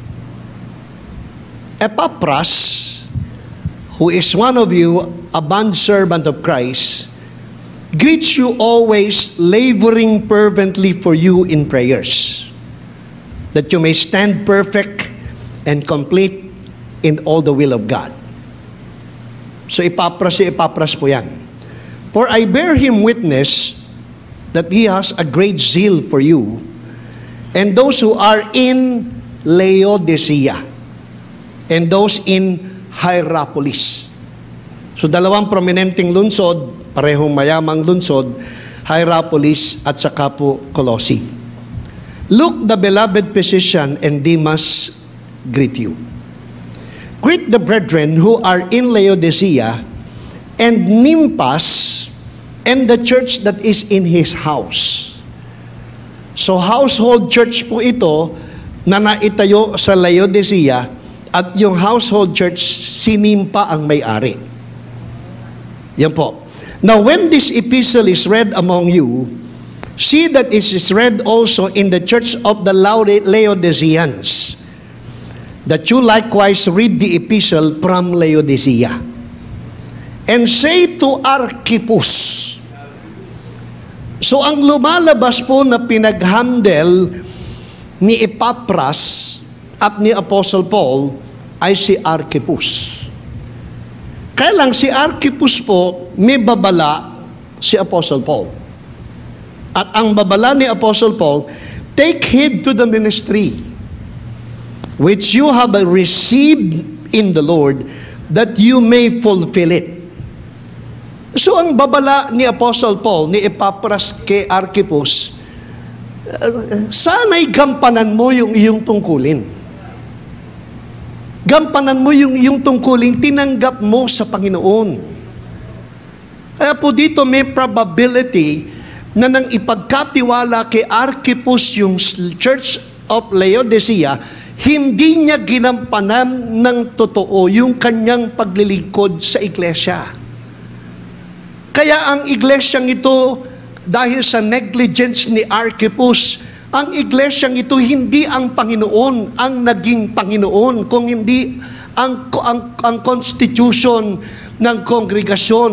Speaker 1: Epaphras, who is one of you, a bondservant of Christ, greets you always, laboring fervently for you in prayers, that you may stand perfect and complete in all the will of God. So Epaphras po yan. For I bear him witness that he has a great zeal for you, and those who are in Laodicea, and those in Hierapolis. So dalawang prominenteng lungsod, parehong mayamang lungsod, Hierapolis at saka po Colossae. Luke, the beloved physician, and Demas greet you. Greet the brethren who are in Laodicea, and Nymphas, and the church that is in his house. So household church po ito na naitayo sa Laodicea, at yung household church, si Nympha ang may-ari. Yan po. Now, when this epistle is read among you, see that it is read also in the church of the Laodiceans, that you likewise read the epistle from Laodicea. And say to Archippus. So, ang lumalabas po na pinag-handle ni Epaphras at ni Apostle Paul ay si Archippus. Kaya lang si Archippus po, may babala si Apostle Paul. At ang babala ni Apostle Paul, take heed to the ministry which you have received in the Lord, that you may fulfill it. So ang babala ni Apostle Paul, ni Epaphras kay Archippus, sana'y gampanan mo yung iyong tungkulin. Gampanan mo yung tungkuling tinanggap mo sa Panginoon. Kaya po dito may probability na nang ipagkatiwala kay Archippus yung Church of Laodicea, hindi niya ginampanan ng totoo yung kanyang paglilingkod sa iglesia. Kaya ang iglesyang ito, dahil sa negligence ni Archippus, ang iglesyang ito hindi ang Panginoon ang naging Panginoon, kung hindi ang constitution ng kongregasyon.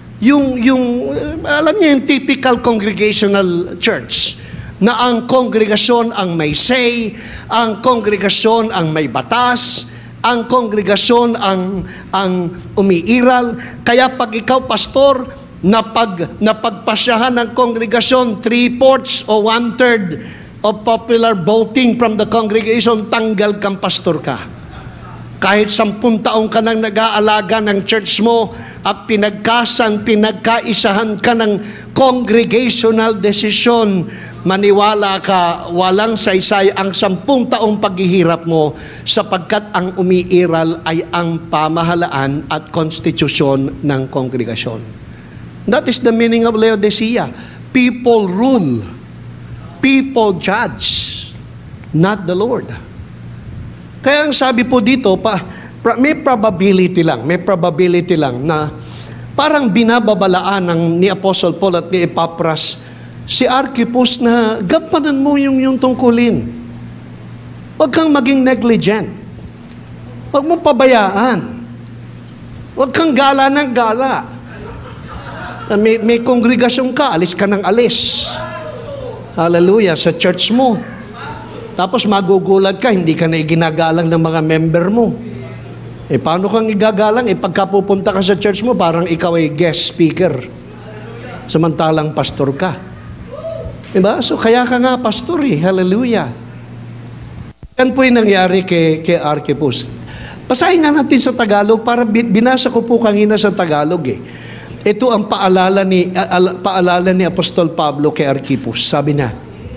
Speaker 1: Alam niyo yung typical congregational church, na ang kongregasyon ang may say, ang kongregasyon ang may batas, ang kongregasyon ang umiiral. Kaya pag ikaw, pastor, napagpasyahan ng kongregasyon, 3/4 o 1/3 of popular voting from the congregation, tanggal kang pastor ka. Kahit 10 taong ka nang nag-aalaga ng church mo at pinagkaisahan ka ng congregational decision, maniwala ka, walang saysay ang 10 taong paghihirap mo, sapagkat ang umiiral ay ang pamahalaan at konstitusyon ng kongregasyon. That is the meaning of Laodicea. People rule. People judge, not the Lord. Kaya ang sabi po dito, may probability lang na parang binababalaan ni Apostle Paul at ni Epaphras si Archippus na gampanan mo yung tungkulin. Huwag kang maging negligent. Huwag mong pabayaan. Huwag kang gala ng gala. May kongregasyon ka, alis ka ng alis. Hallelujah, sa church mo. Tapos magugulat ka, hindi ka na iginagalang ng mga member mo. Paano kang igagalang? Pagka pupunta ka sa church mo, parang ikaw ay guest speaker. Samantalang pastor ka. Diba? So kaya ka nga pastor Hallelujah. Yan po yung nangyari kay Archippus. Basahin nga natin sa Tagalog, para binasa ko po kanina sa Tagalog Ito ang paalala ni Apostol Pablo kay Archippus. Sabi na,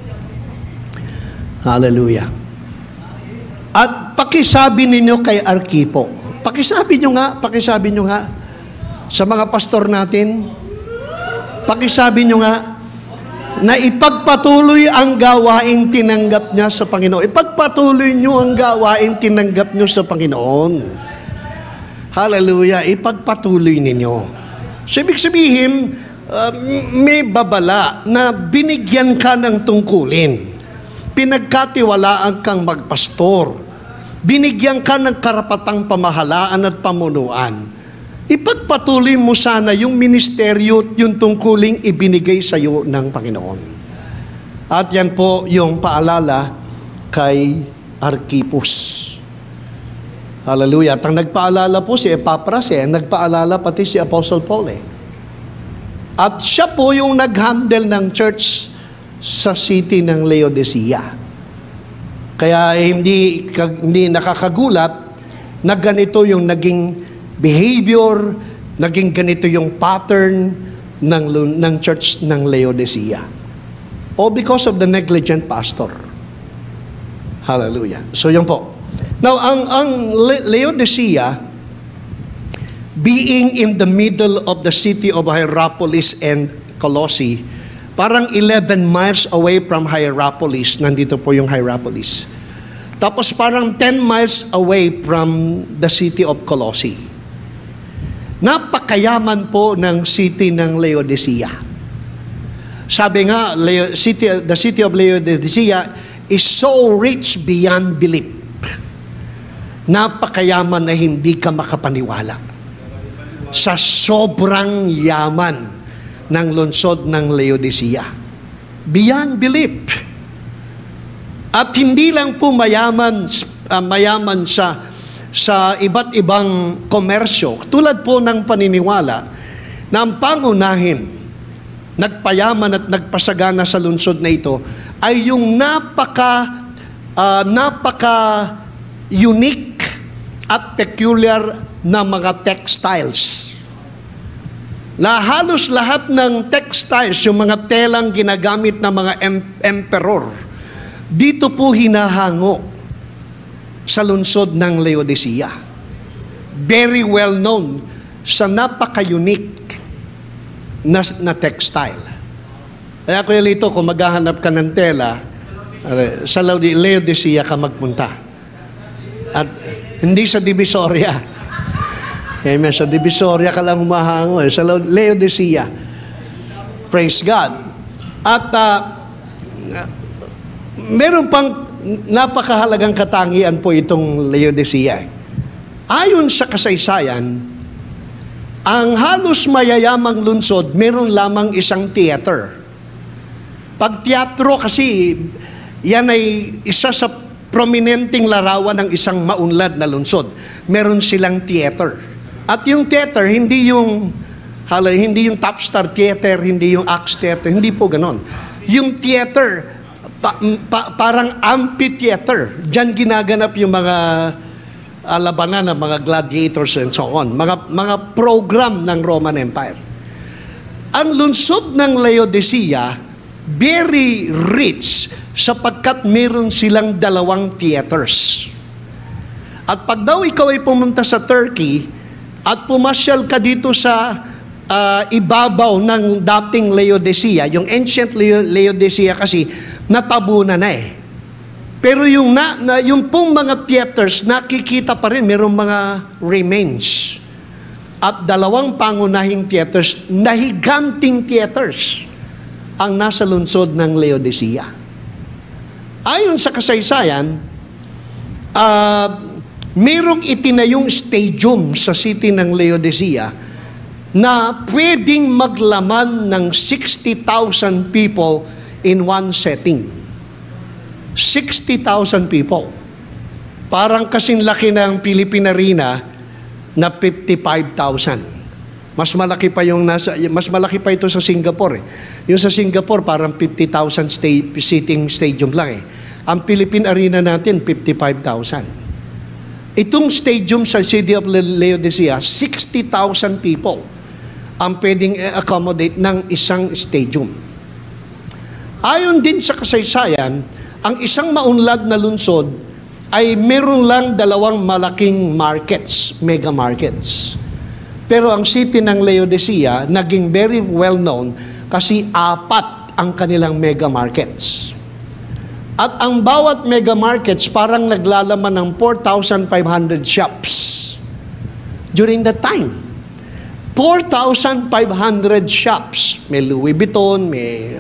Speaker 1: hallelujah. At pakisabi ninyo kay Archipo. Pakisabi nyo nga sa mga pastor natin. Pakisabi nyo nga na ipagpatuloy ang gawaing tinanggap niya sa Panginoon. Ipagpatuloy nyo ang gawaing tinanggap nyo sa Panginoon. Hallelujah. Ipagpatuloy ninyo. So, ibig sabihin, may babala na binigyan ka ng tungkulin. Pinagkatiwalaan kang magpastor. Binigyan ka ng karapatang pamahalaan at pamunuan. Ipagpatuloy mo sana yung ministeryo at yung tungkuling ibinigay sa iyo ng Panginoon. At yan po yung paalala kay Archippus. Hallelujah. At ang nagpaalala po si Epaphras, ang nagpaalala pati si Apostle Paul At siya po yung nag-handle ng church sa city ng Laodicea. Kaya hindi nakakagulat na ganito yung naging behavior, naging ganito yung pattern ng church ng Laodicea. All because of the negligent pastor. Hallelujah. So yun po. Now, ang Laodicea, being in the middle of the city of Hierapolis and Colossae, parang 11 miles away from Hierapolis. Nandito po yung Hierapolis. Tapos parang 10 miles away from the city of Colossae. Napakayaman po ng city ng Laodicea. Sabi nga, the city of Laodicea is so rich beyond belief. Napakayaman na hindi ka makapaniwala. Sa sobrang yaman ng lungsod ng Laodicea. Beyond belief. At hindi lang po mayaman sa iba't ibang komersyo. Tulad po ng paniniwala na ang pangunahin, nagpayaman at nagpasagana sa lungsod na ito ay yung napaka-unique at peculiar na mga textiles. Na halos lahat ng textiles, yung mga telang ginagamit ng mga emperor, dito po hinahango sa lungsod ng Laodicea. Very well known sa napaka-unique na textile. Kaya Kuya Lito, kung maghahanap ka ng tela, sa Laodicea ka magpunta. At hindi sa Divisoria. Amen. Sa Divisoria ka lang humahango. Sa Laodicea. Praise God. At meron pang napakahalagang katangian po itong Laodicea. Ayon sa kasaysayan, ang halos mayayamang lungsod, meron lamang isang theater. Pag teatro kasi, yan ay isa sa prominenteng larawan ng isang maunlad na lungsod. Meron silang theater. At yung theater, hindi yung top star theater, hindi yung Axe theater, hindi po ganon. Yung theater, parang amphitheater. Diyan ginaganap yung mga labanan ng mga gladiators and so on. Mga program ng Roman Empire. Ang lungsod ng Laodicea, very rich sapagkat meron silang 2 theaters. At pag daw ikaw ay pumunta sa Turkey at pumasyal ka dito sa ibabaw ng dating Laodicea, yung ancient Laodicea kasi natabunan na eh. Pero yung pong mga theaters, nakikita pa rin, mayroong mga remains. At 2 pangunahing theaters, nahiganting theaters, ang nasa lungsod ng Laodicea. Ayon sa kasaysayan, mayroong itinayong stadium sa city ng Laodicea na pwedeng maglaman ng 60,000 people in one setting. 60,000 people. Parang kasing laki ng Philippine Arena na 55,000. Mas malaki pa ito sa Singapore. Yung sa Singapore parang 50,000 seating stadium lang eh. Ang Philippine Arena natin 55,000. Itong stadium sa city of Laodicea, 60,000 people ang pwedeng accommodate ng isang stadium. Ayon din sa kasaysayan, ang isang maunlad na lungsod ay meron lang 2 malaking markets, mega markets. Pero ang city ng Laodicea, naging very well known kasi 4 ang kanilang mega markets. At ang bawat mega markets parang naglalaman ng 4,500 shops during that time. 4,500 shops. May Louis Vuitton, may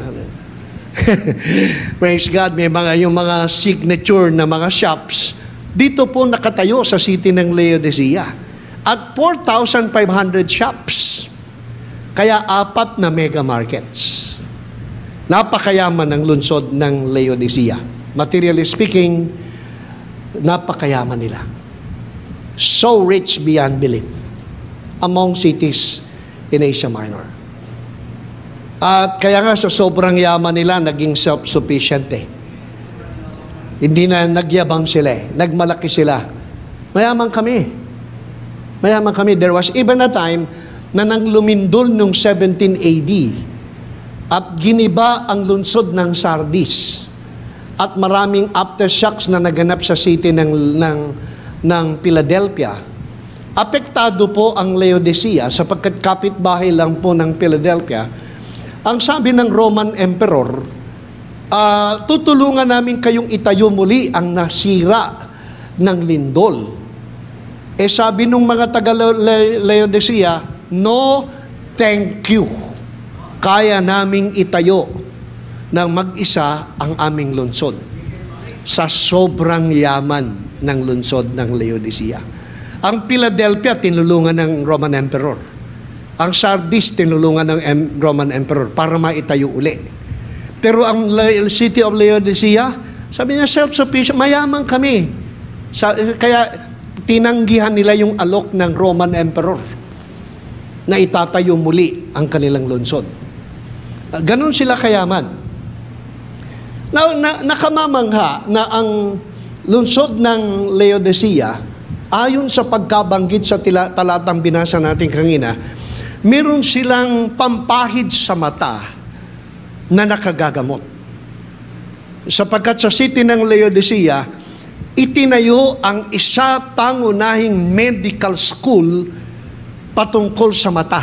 Speaker 1: praise God, may yung mga signature na mga shops. Dito po nakatayo sa city ng Laodicea. At 4,500 shops. Kaya 4 na mega markets. Napakayaman ng lungsod ng Laodicea. Materially speaking, napakayaman nila. So rich beyond belief among cities in Asia Minor. At kaya nga sa sobrang yaman nila, naging self-sufficient eh. Hindi na nagyabang sila eh. Nagmalaki sila. Mayaman kami. Mayaman kami. There was even a time na nang lumindol noong 17 AD at giniba ang lungsod ng Sardis at maraming aftershocks na naganap sa city ng Philadelphia. Apektado po ang Laodicea sapagkat kapitbahay lang po ng Philadelphia. Ang sabi ng Roman Emperor, tutulungan namin kayong itayo muli ang nasira ng lindol. Eh sabi nung mga taga Laodicea, no, thank you. Kaya naming itayo ng mag-isa ang aming lungsod sa sobrang yaman ng lungsod ng Laodicea. Ang Philadelphia, tinulungan ng Roman Emperor. Ang Sardis, tinulungan ng Roman Emperor para maitayo uli. Pero ang city of Laodicea, sabi niya, self-sufficient, mayaman kami. Kaya tinanggihan nila yung alok ng Roman Emperor na itatayo muli ang kanilang lungsod. Ganon sila kayaman. Now, nakamamangha na ang lungsod ng Laodicea, ayon sa pagkabanggit sa talatang binasa natin kanina, meron silang pampahid sa mata na nakagagamot. Sapagkat sa city ng Laodicea, itinayo ang isa pangunahing medical school patungkol sa mata.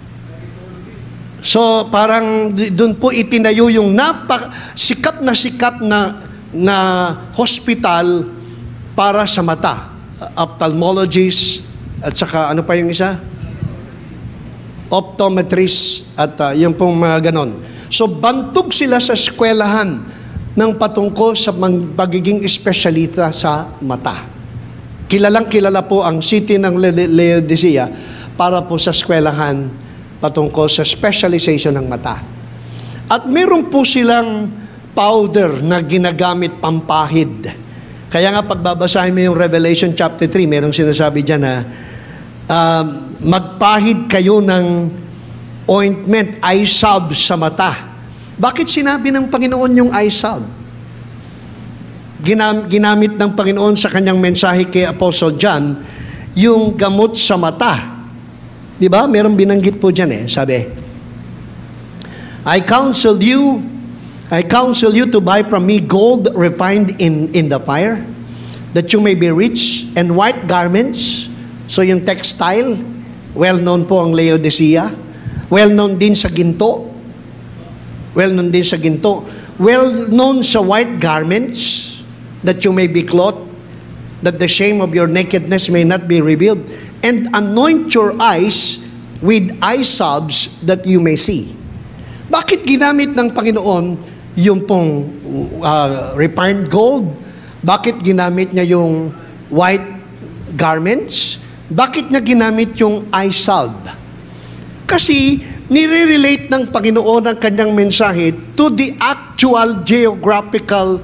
Speaker 1: So parang doon po itinayo yung sikat na hospital para sa mata. Ophthalmologist at saka ano pa yung isa? Optometrist at yung pong mga ganon. So bantog sila sa eskwelahan ng patungkol sa pagiging espesyalista sa mata. Kilalang kilala po ang city ng Laodicea para po sa eskwelahan patungkol sa specialization ng mata. At meron po silang powder na ginagamit pampahid. Kaya nga pagbabasahin mo yung Revelation chapter 3, merong sinasabi dyan na magpahid kayo ng ointment, eye salve sa mata. Bakit sinabi ng Panginoon yung eye salve? Ginamit ng Panginoon sa kanyang mensahe kay Apostle John, yung gamot sa mata. Di ba? Merong binanggit po dyan eh. Sabi, I counsel you to buy from me gold refined in the fire, that you may be rich, and white garments. So yung textile, well-known po ang Laodicea. Well-known din sa ginto. Well-known din sa ginto. Well-known sa white garments, that you may be clothed, that the shame of your nakedness may not be revealed, and anoint your eyes with eye salves that you may see. Bakit ginamit ng Panginoon yung pong refined gold? Bakit ginamit niya yung white garments? Bakit niya ginamit yung eye salve? Kasi nire-relate ng Panginoon ang kanyang mensahe to the actual geographical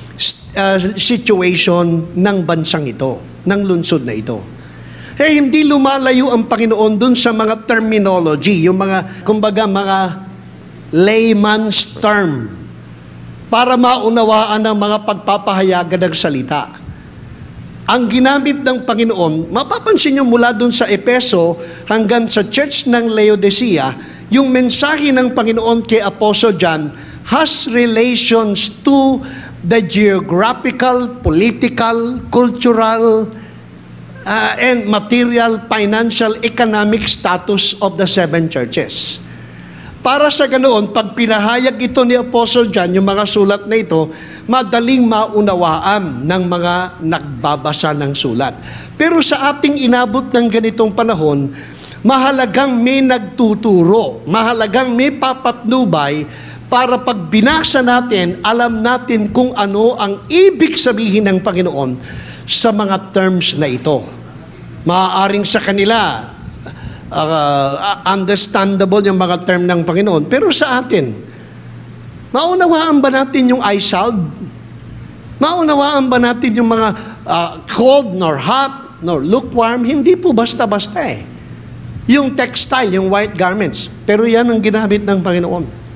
Speaker 1: situation ng bansang ito, ng lungsod na ito. Eh, hindi lumalayo ang Panginoon dun sa mga terminology, yung mga, kumbaga, mga layman's term, para maunawaan ang mga pagpapahayagan ng salita. Ang ginamit ng Panginoon, mapapansin nyo mula dun sa Epeso hanggang sa church ng Laodicea, yung mensahe ng Panginoon kay Apostle John has relations to the geographical, political, cultural, and material, financial, economic status of the seven churches. Para sa ganoon, pag pinahayag ito ni Apostle John, yung mga sulat na ito, madaling maunawaan ng mga nagbabasa ng sulat. Pero sa ating inabot ng ganitong panahon, mahalagang may nagtuturo, mahalagang may papatnubay para pag binasa natin, alam natin kung ano ang ibig sabihin ng Panginoon sa mga terms na ito. Maaaring sa kanila, understandable yung mga term ng Panginoon. Pero sa atin, maunawaan ba natin yung eye salve? Maunawaan ba natin yung mga cold, nor hot, nor lukewarm? Hindi po basta-basta eh. Yung textile, yung white garments. Pero yan ang ginamit ng Panginoon.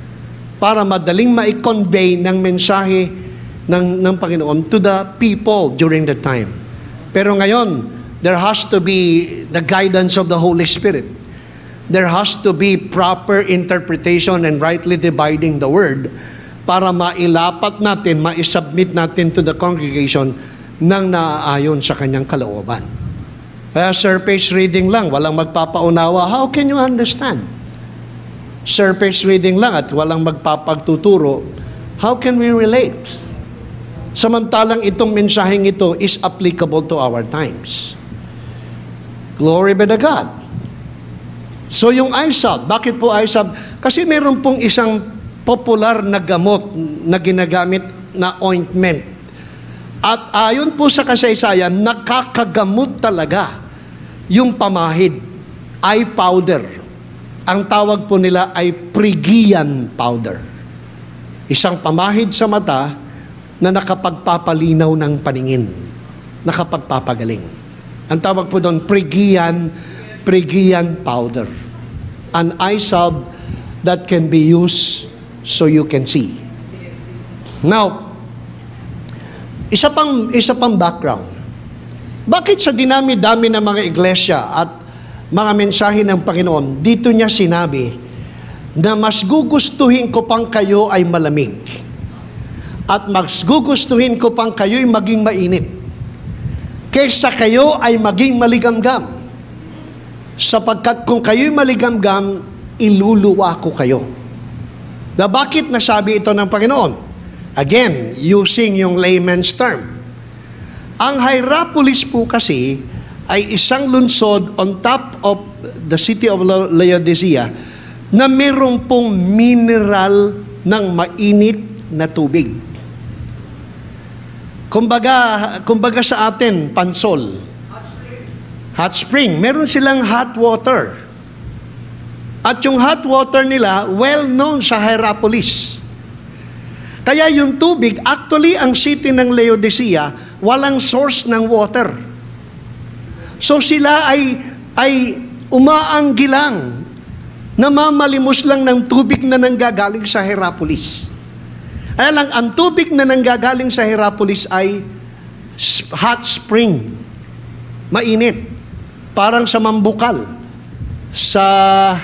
Speaker 1: para madaling ma-convey ng mensahe ng Panginoon to the people during the time. Pero ngayon, there has to be the guidance of the Holy Spirit. There has to be proper interpretation and rightly dividing the word para mailapat natin, maisubmit natin to the congregation nang naaayon sa kanyang kalooban. Kaya surface reading lang, walang magpapaunawa, how can you understand? Surface reading lang at walang magpapagtuturo, how can we relate? Samantalang itong mensaheng ito is applicable to our times. Glory be to God. So yung eye salve, bakit po eye salve? Kasi meron pong isang popular na gamot na ginagamit na ointment. At ayon po sa kasaysayan, nakakagamot talaga yung pamahid, eye powder. Ang tawag po nila ay Phrygian powder. Isang pamahid sa mata na nakapagpapalinaw ng paningin, nakapagpapagaling. Ang tawag po doon, Phrygian powder. An eye salve that can be used so you can see. Now, isa pang background. Bakit sa dinami-dami ng mga iglesia at mga mensahe ng Panginoon, dito niya sinabi na mas gugustuhin ko pang kayo ay malamig at mas gugustuhin ko pang kayo ay maging mainit kaysa kayo ay maging maligamgam. Sapagkat kung kayo'y maligamgam, iluluwa ko kayo. Na bakit nasabi ito ng Panginoon? Again, using yung layman's term. Ang Hierapolis po kasi ay isang lungsod on top of the city of Laodicea na mayroon pong mineral ng mainit na tubig. Kumbaga sa atin, pansol. Hot spring. Meron silang hot water. At yung hot water nila, well known sa Hierapolis. Kaya yung tubig, actually ang city ng Laodicea, walang source ng water. So sila ay umaanggi lang, namamalimos lang ng tubig na nanggagaling sa Hierapolis. Kaya lang, ang tubig na nanggagaling sa Hierapolis ay hot spring. Mainit. Parang sa Mambukal, sa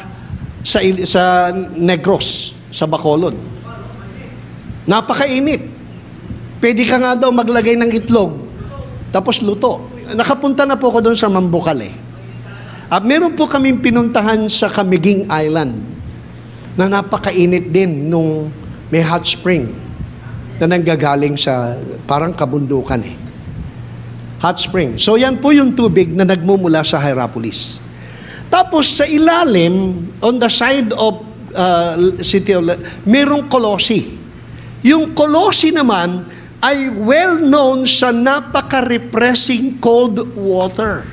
Speaker 1: Negros, sa Bacolod. Napakainit. Pwede ka nga daw maglagay ng itlog, tapos luto. Nakapunta na po ako doon sa Mambukal eh. At meron po kaming pinuntahan sa Camiguin Island na napakainit din nung may hot spring na nanggagaling sa parang kabundukan eh. Hot spring. So yan po yung tubig na nagmumula sa Hierapolis. Tapos sa ilalim, on the side of city of merong Colossi. Yung Colossi naman ay well known sa napaka-refreshing cold water.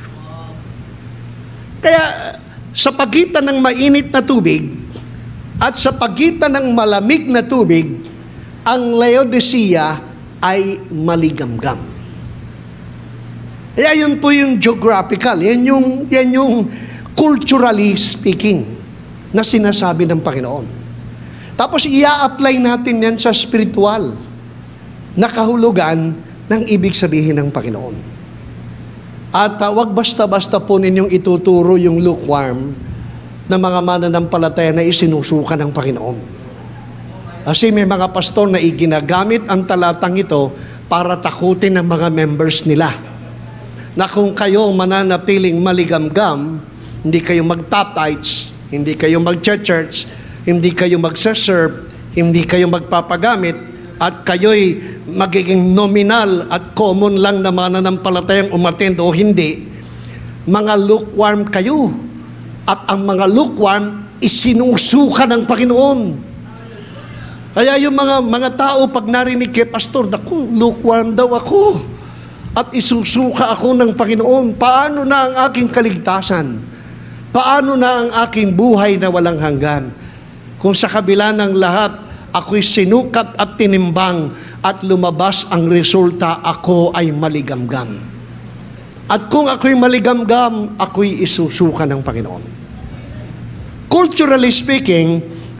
Speaker 1: Kaya sa pagitan ng mainit na tubig at sa pagitan ng malamig na tubig, ang Laodicea ay maligamgam. Kaya yun po yung geographical, yan yung culturally speaking na sinasabi ng Panginoon. Tapos ia-apply natin yan sa spiritual na kahulugan ng ibig sabihin ng Panginoon. At wag basta-basta po ninyong ituturo yung lukewarm na mga mananampalataya na isinusuka ng Panginoon. Kasi may mga pastor na iginagamit ang talatang ito para takutin ang mga members nila. Na kung kayo mananatiling maligamgam, hindi kayo magtatites, hindi kayo mag-church, hindi kayo magsaserve, hindi kayo magpapagamit, at kayo'y magiging nominal at common lang na mananampalatayang umattend o hindi, mga lukewarm kayo. At ang mga lukewarm, isinusuka ng Panginoon. Kaya yung mga tao, pag narinig kay pastor, naku, lukewarm daw ako. At isusuka ako ng Panginoon. Paano na ang aking kaligtasan? Paano na ang aking buhay na walang hanggan? Kung sa kabila ng lahat, ako'y sinukat at tinimbang at lumabas ang resulta, ako ay maligamgam. At kung ako'y maligamgam, ako'y isusuka ng Panginoon. Culturally speaking,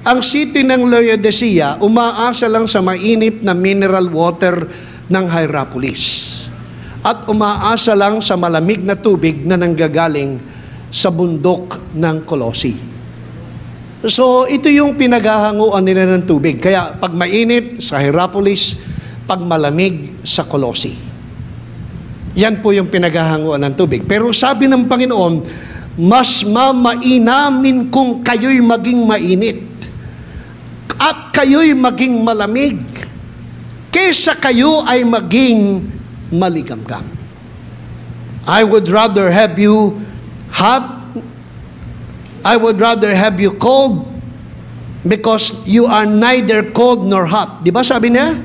Speaker 1: Ang city ng Laodicea, umaasa lang sa mainit na mineral water ng Hierapolis. At umaasa lang sa malamig na tubig na nanggagaling sa bundok ng Colossi. So, ito yung pinaghahanguan nila ng tubig. Kaya, pag mainit sa Hierapolis, pag malamig sa Colossi. Yan po yung pinaghahanguan ng tubig. Pero sabi ng Panginoon, mas mamainamin kung kayo'y maging mainit at kayo'y maging malamig kesa kayo ay maging maligamgam. I would rather have you hot. I would rather have you cold because you are neither cold nor hot. Di ba sabi niya?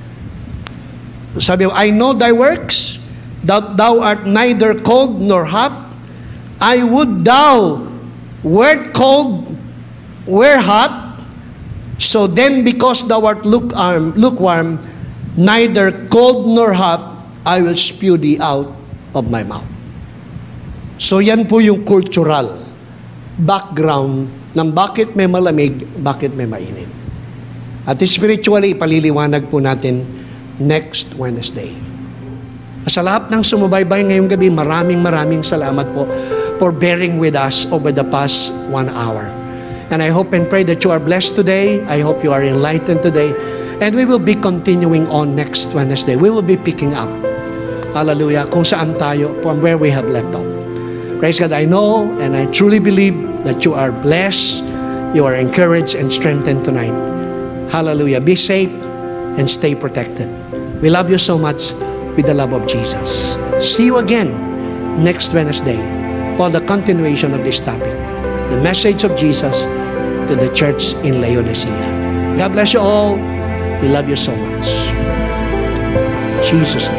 Speaker 1: Sabi, I know thy works, that thou art neither cold nor hot. I would thou wert cold, were hot. So then, because thou art lukewarm, neither cold nor hot, I will spew thee out of my mouth. So yan po yung cultural background ng bakit may malamig, bakit may mainit. At spiritually, ipaliliwanag po natin next Wednesday. Sa lahat ng sumubaybay ngayong gabi, maraming salamat po for bearing with us over the past 1 hour. And I hope and pray that you are blessed today. I hope you are enlightened today. And we will be continuing on next Wednesday. We will be picking up, hallelujah, kung saan tayo, from where we have left off. Praise God, I know and I truly believe that you are blessed, you are encouraged and strengthened tonight. Hallelujah. Be safe and stay protected. We love you so much with the love of Jesus. See you again next Wednesday for the continuation of this topic, the message of Jesus to the church in Laodicea. God bless you all. We love you so much. In Jesus' name.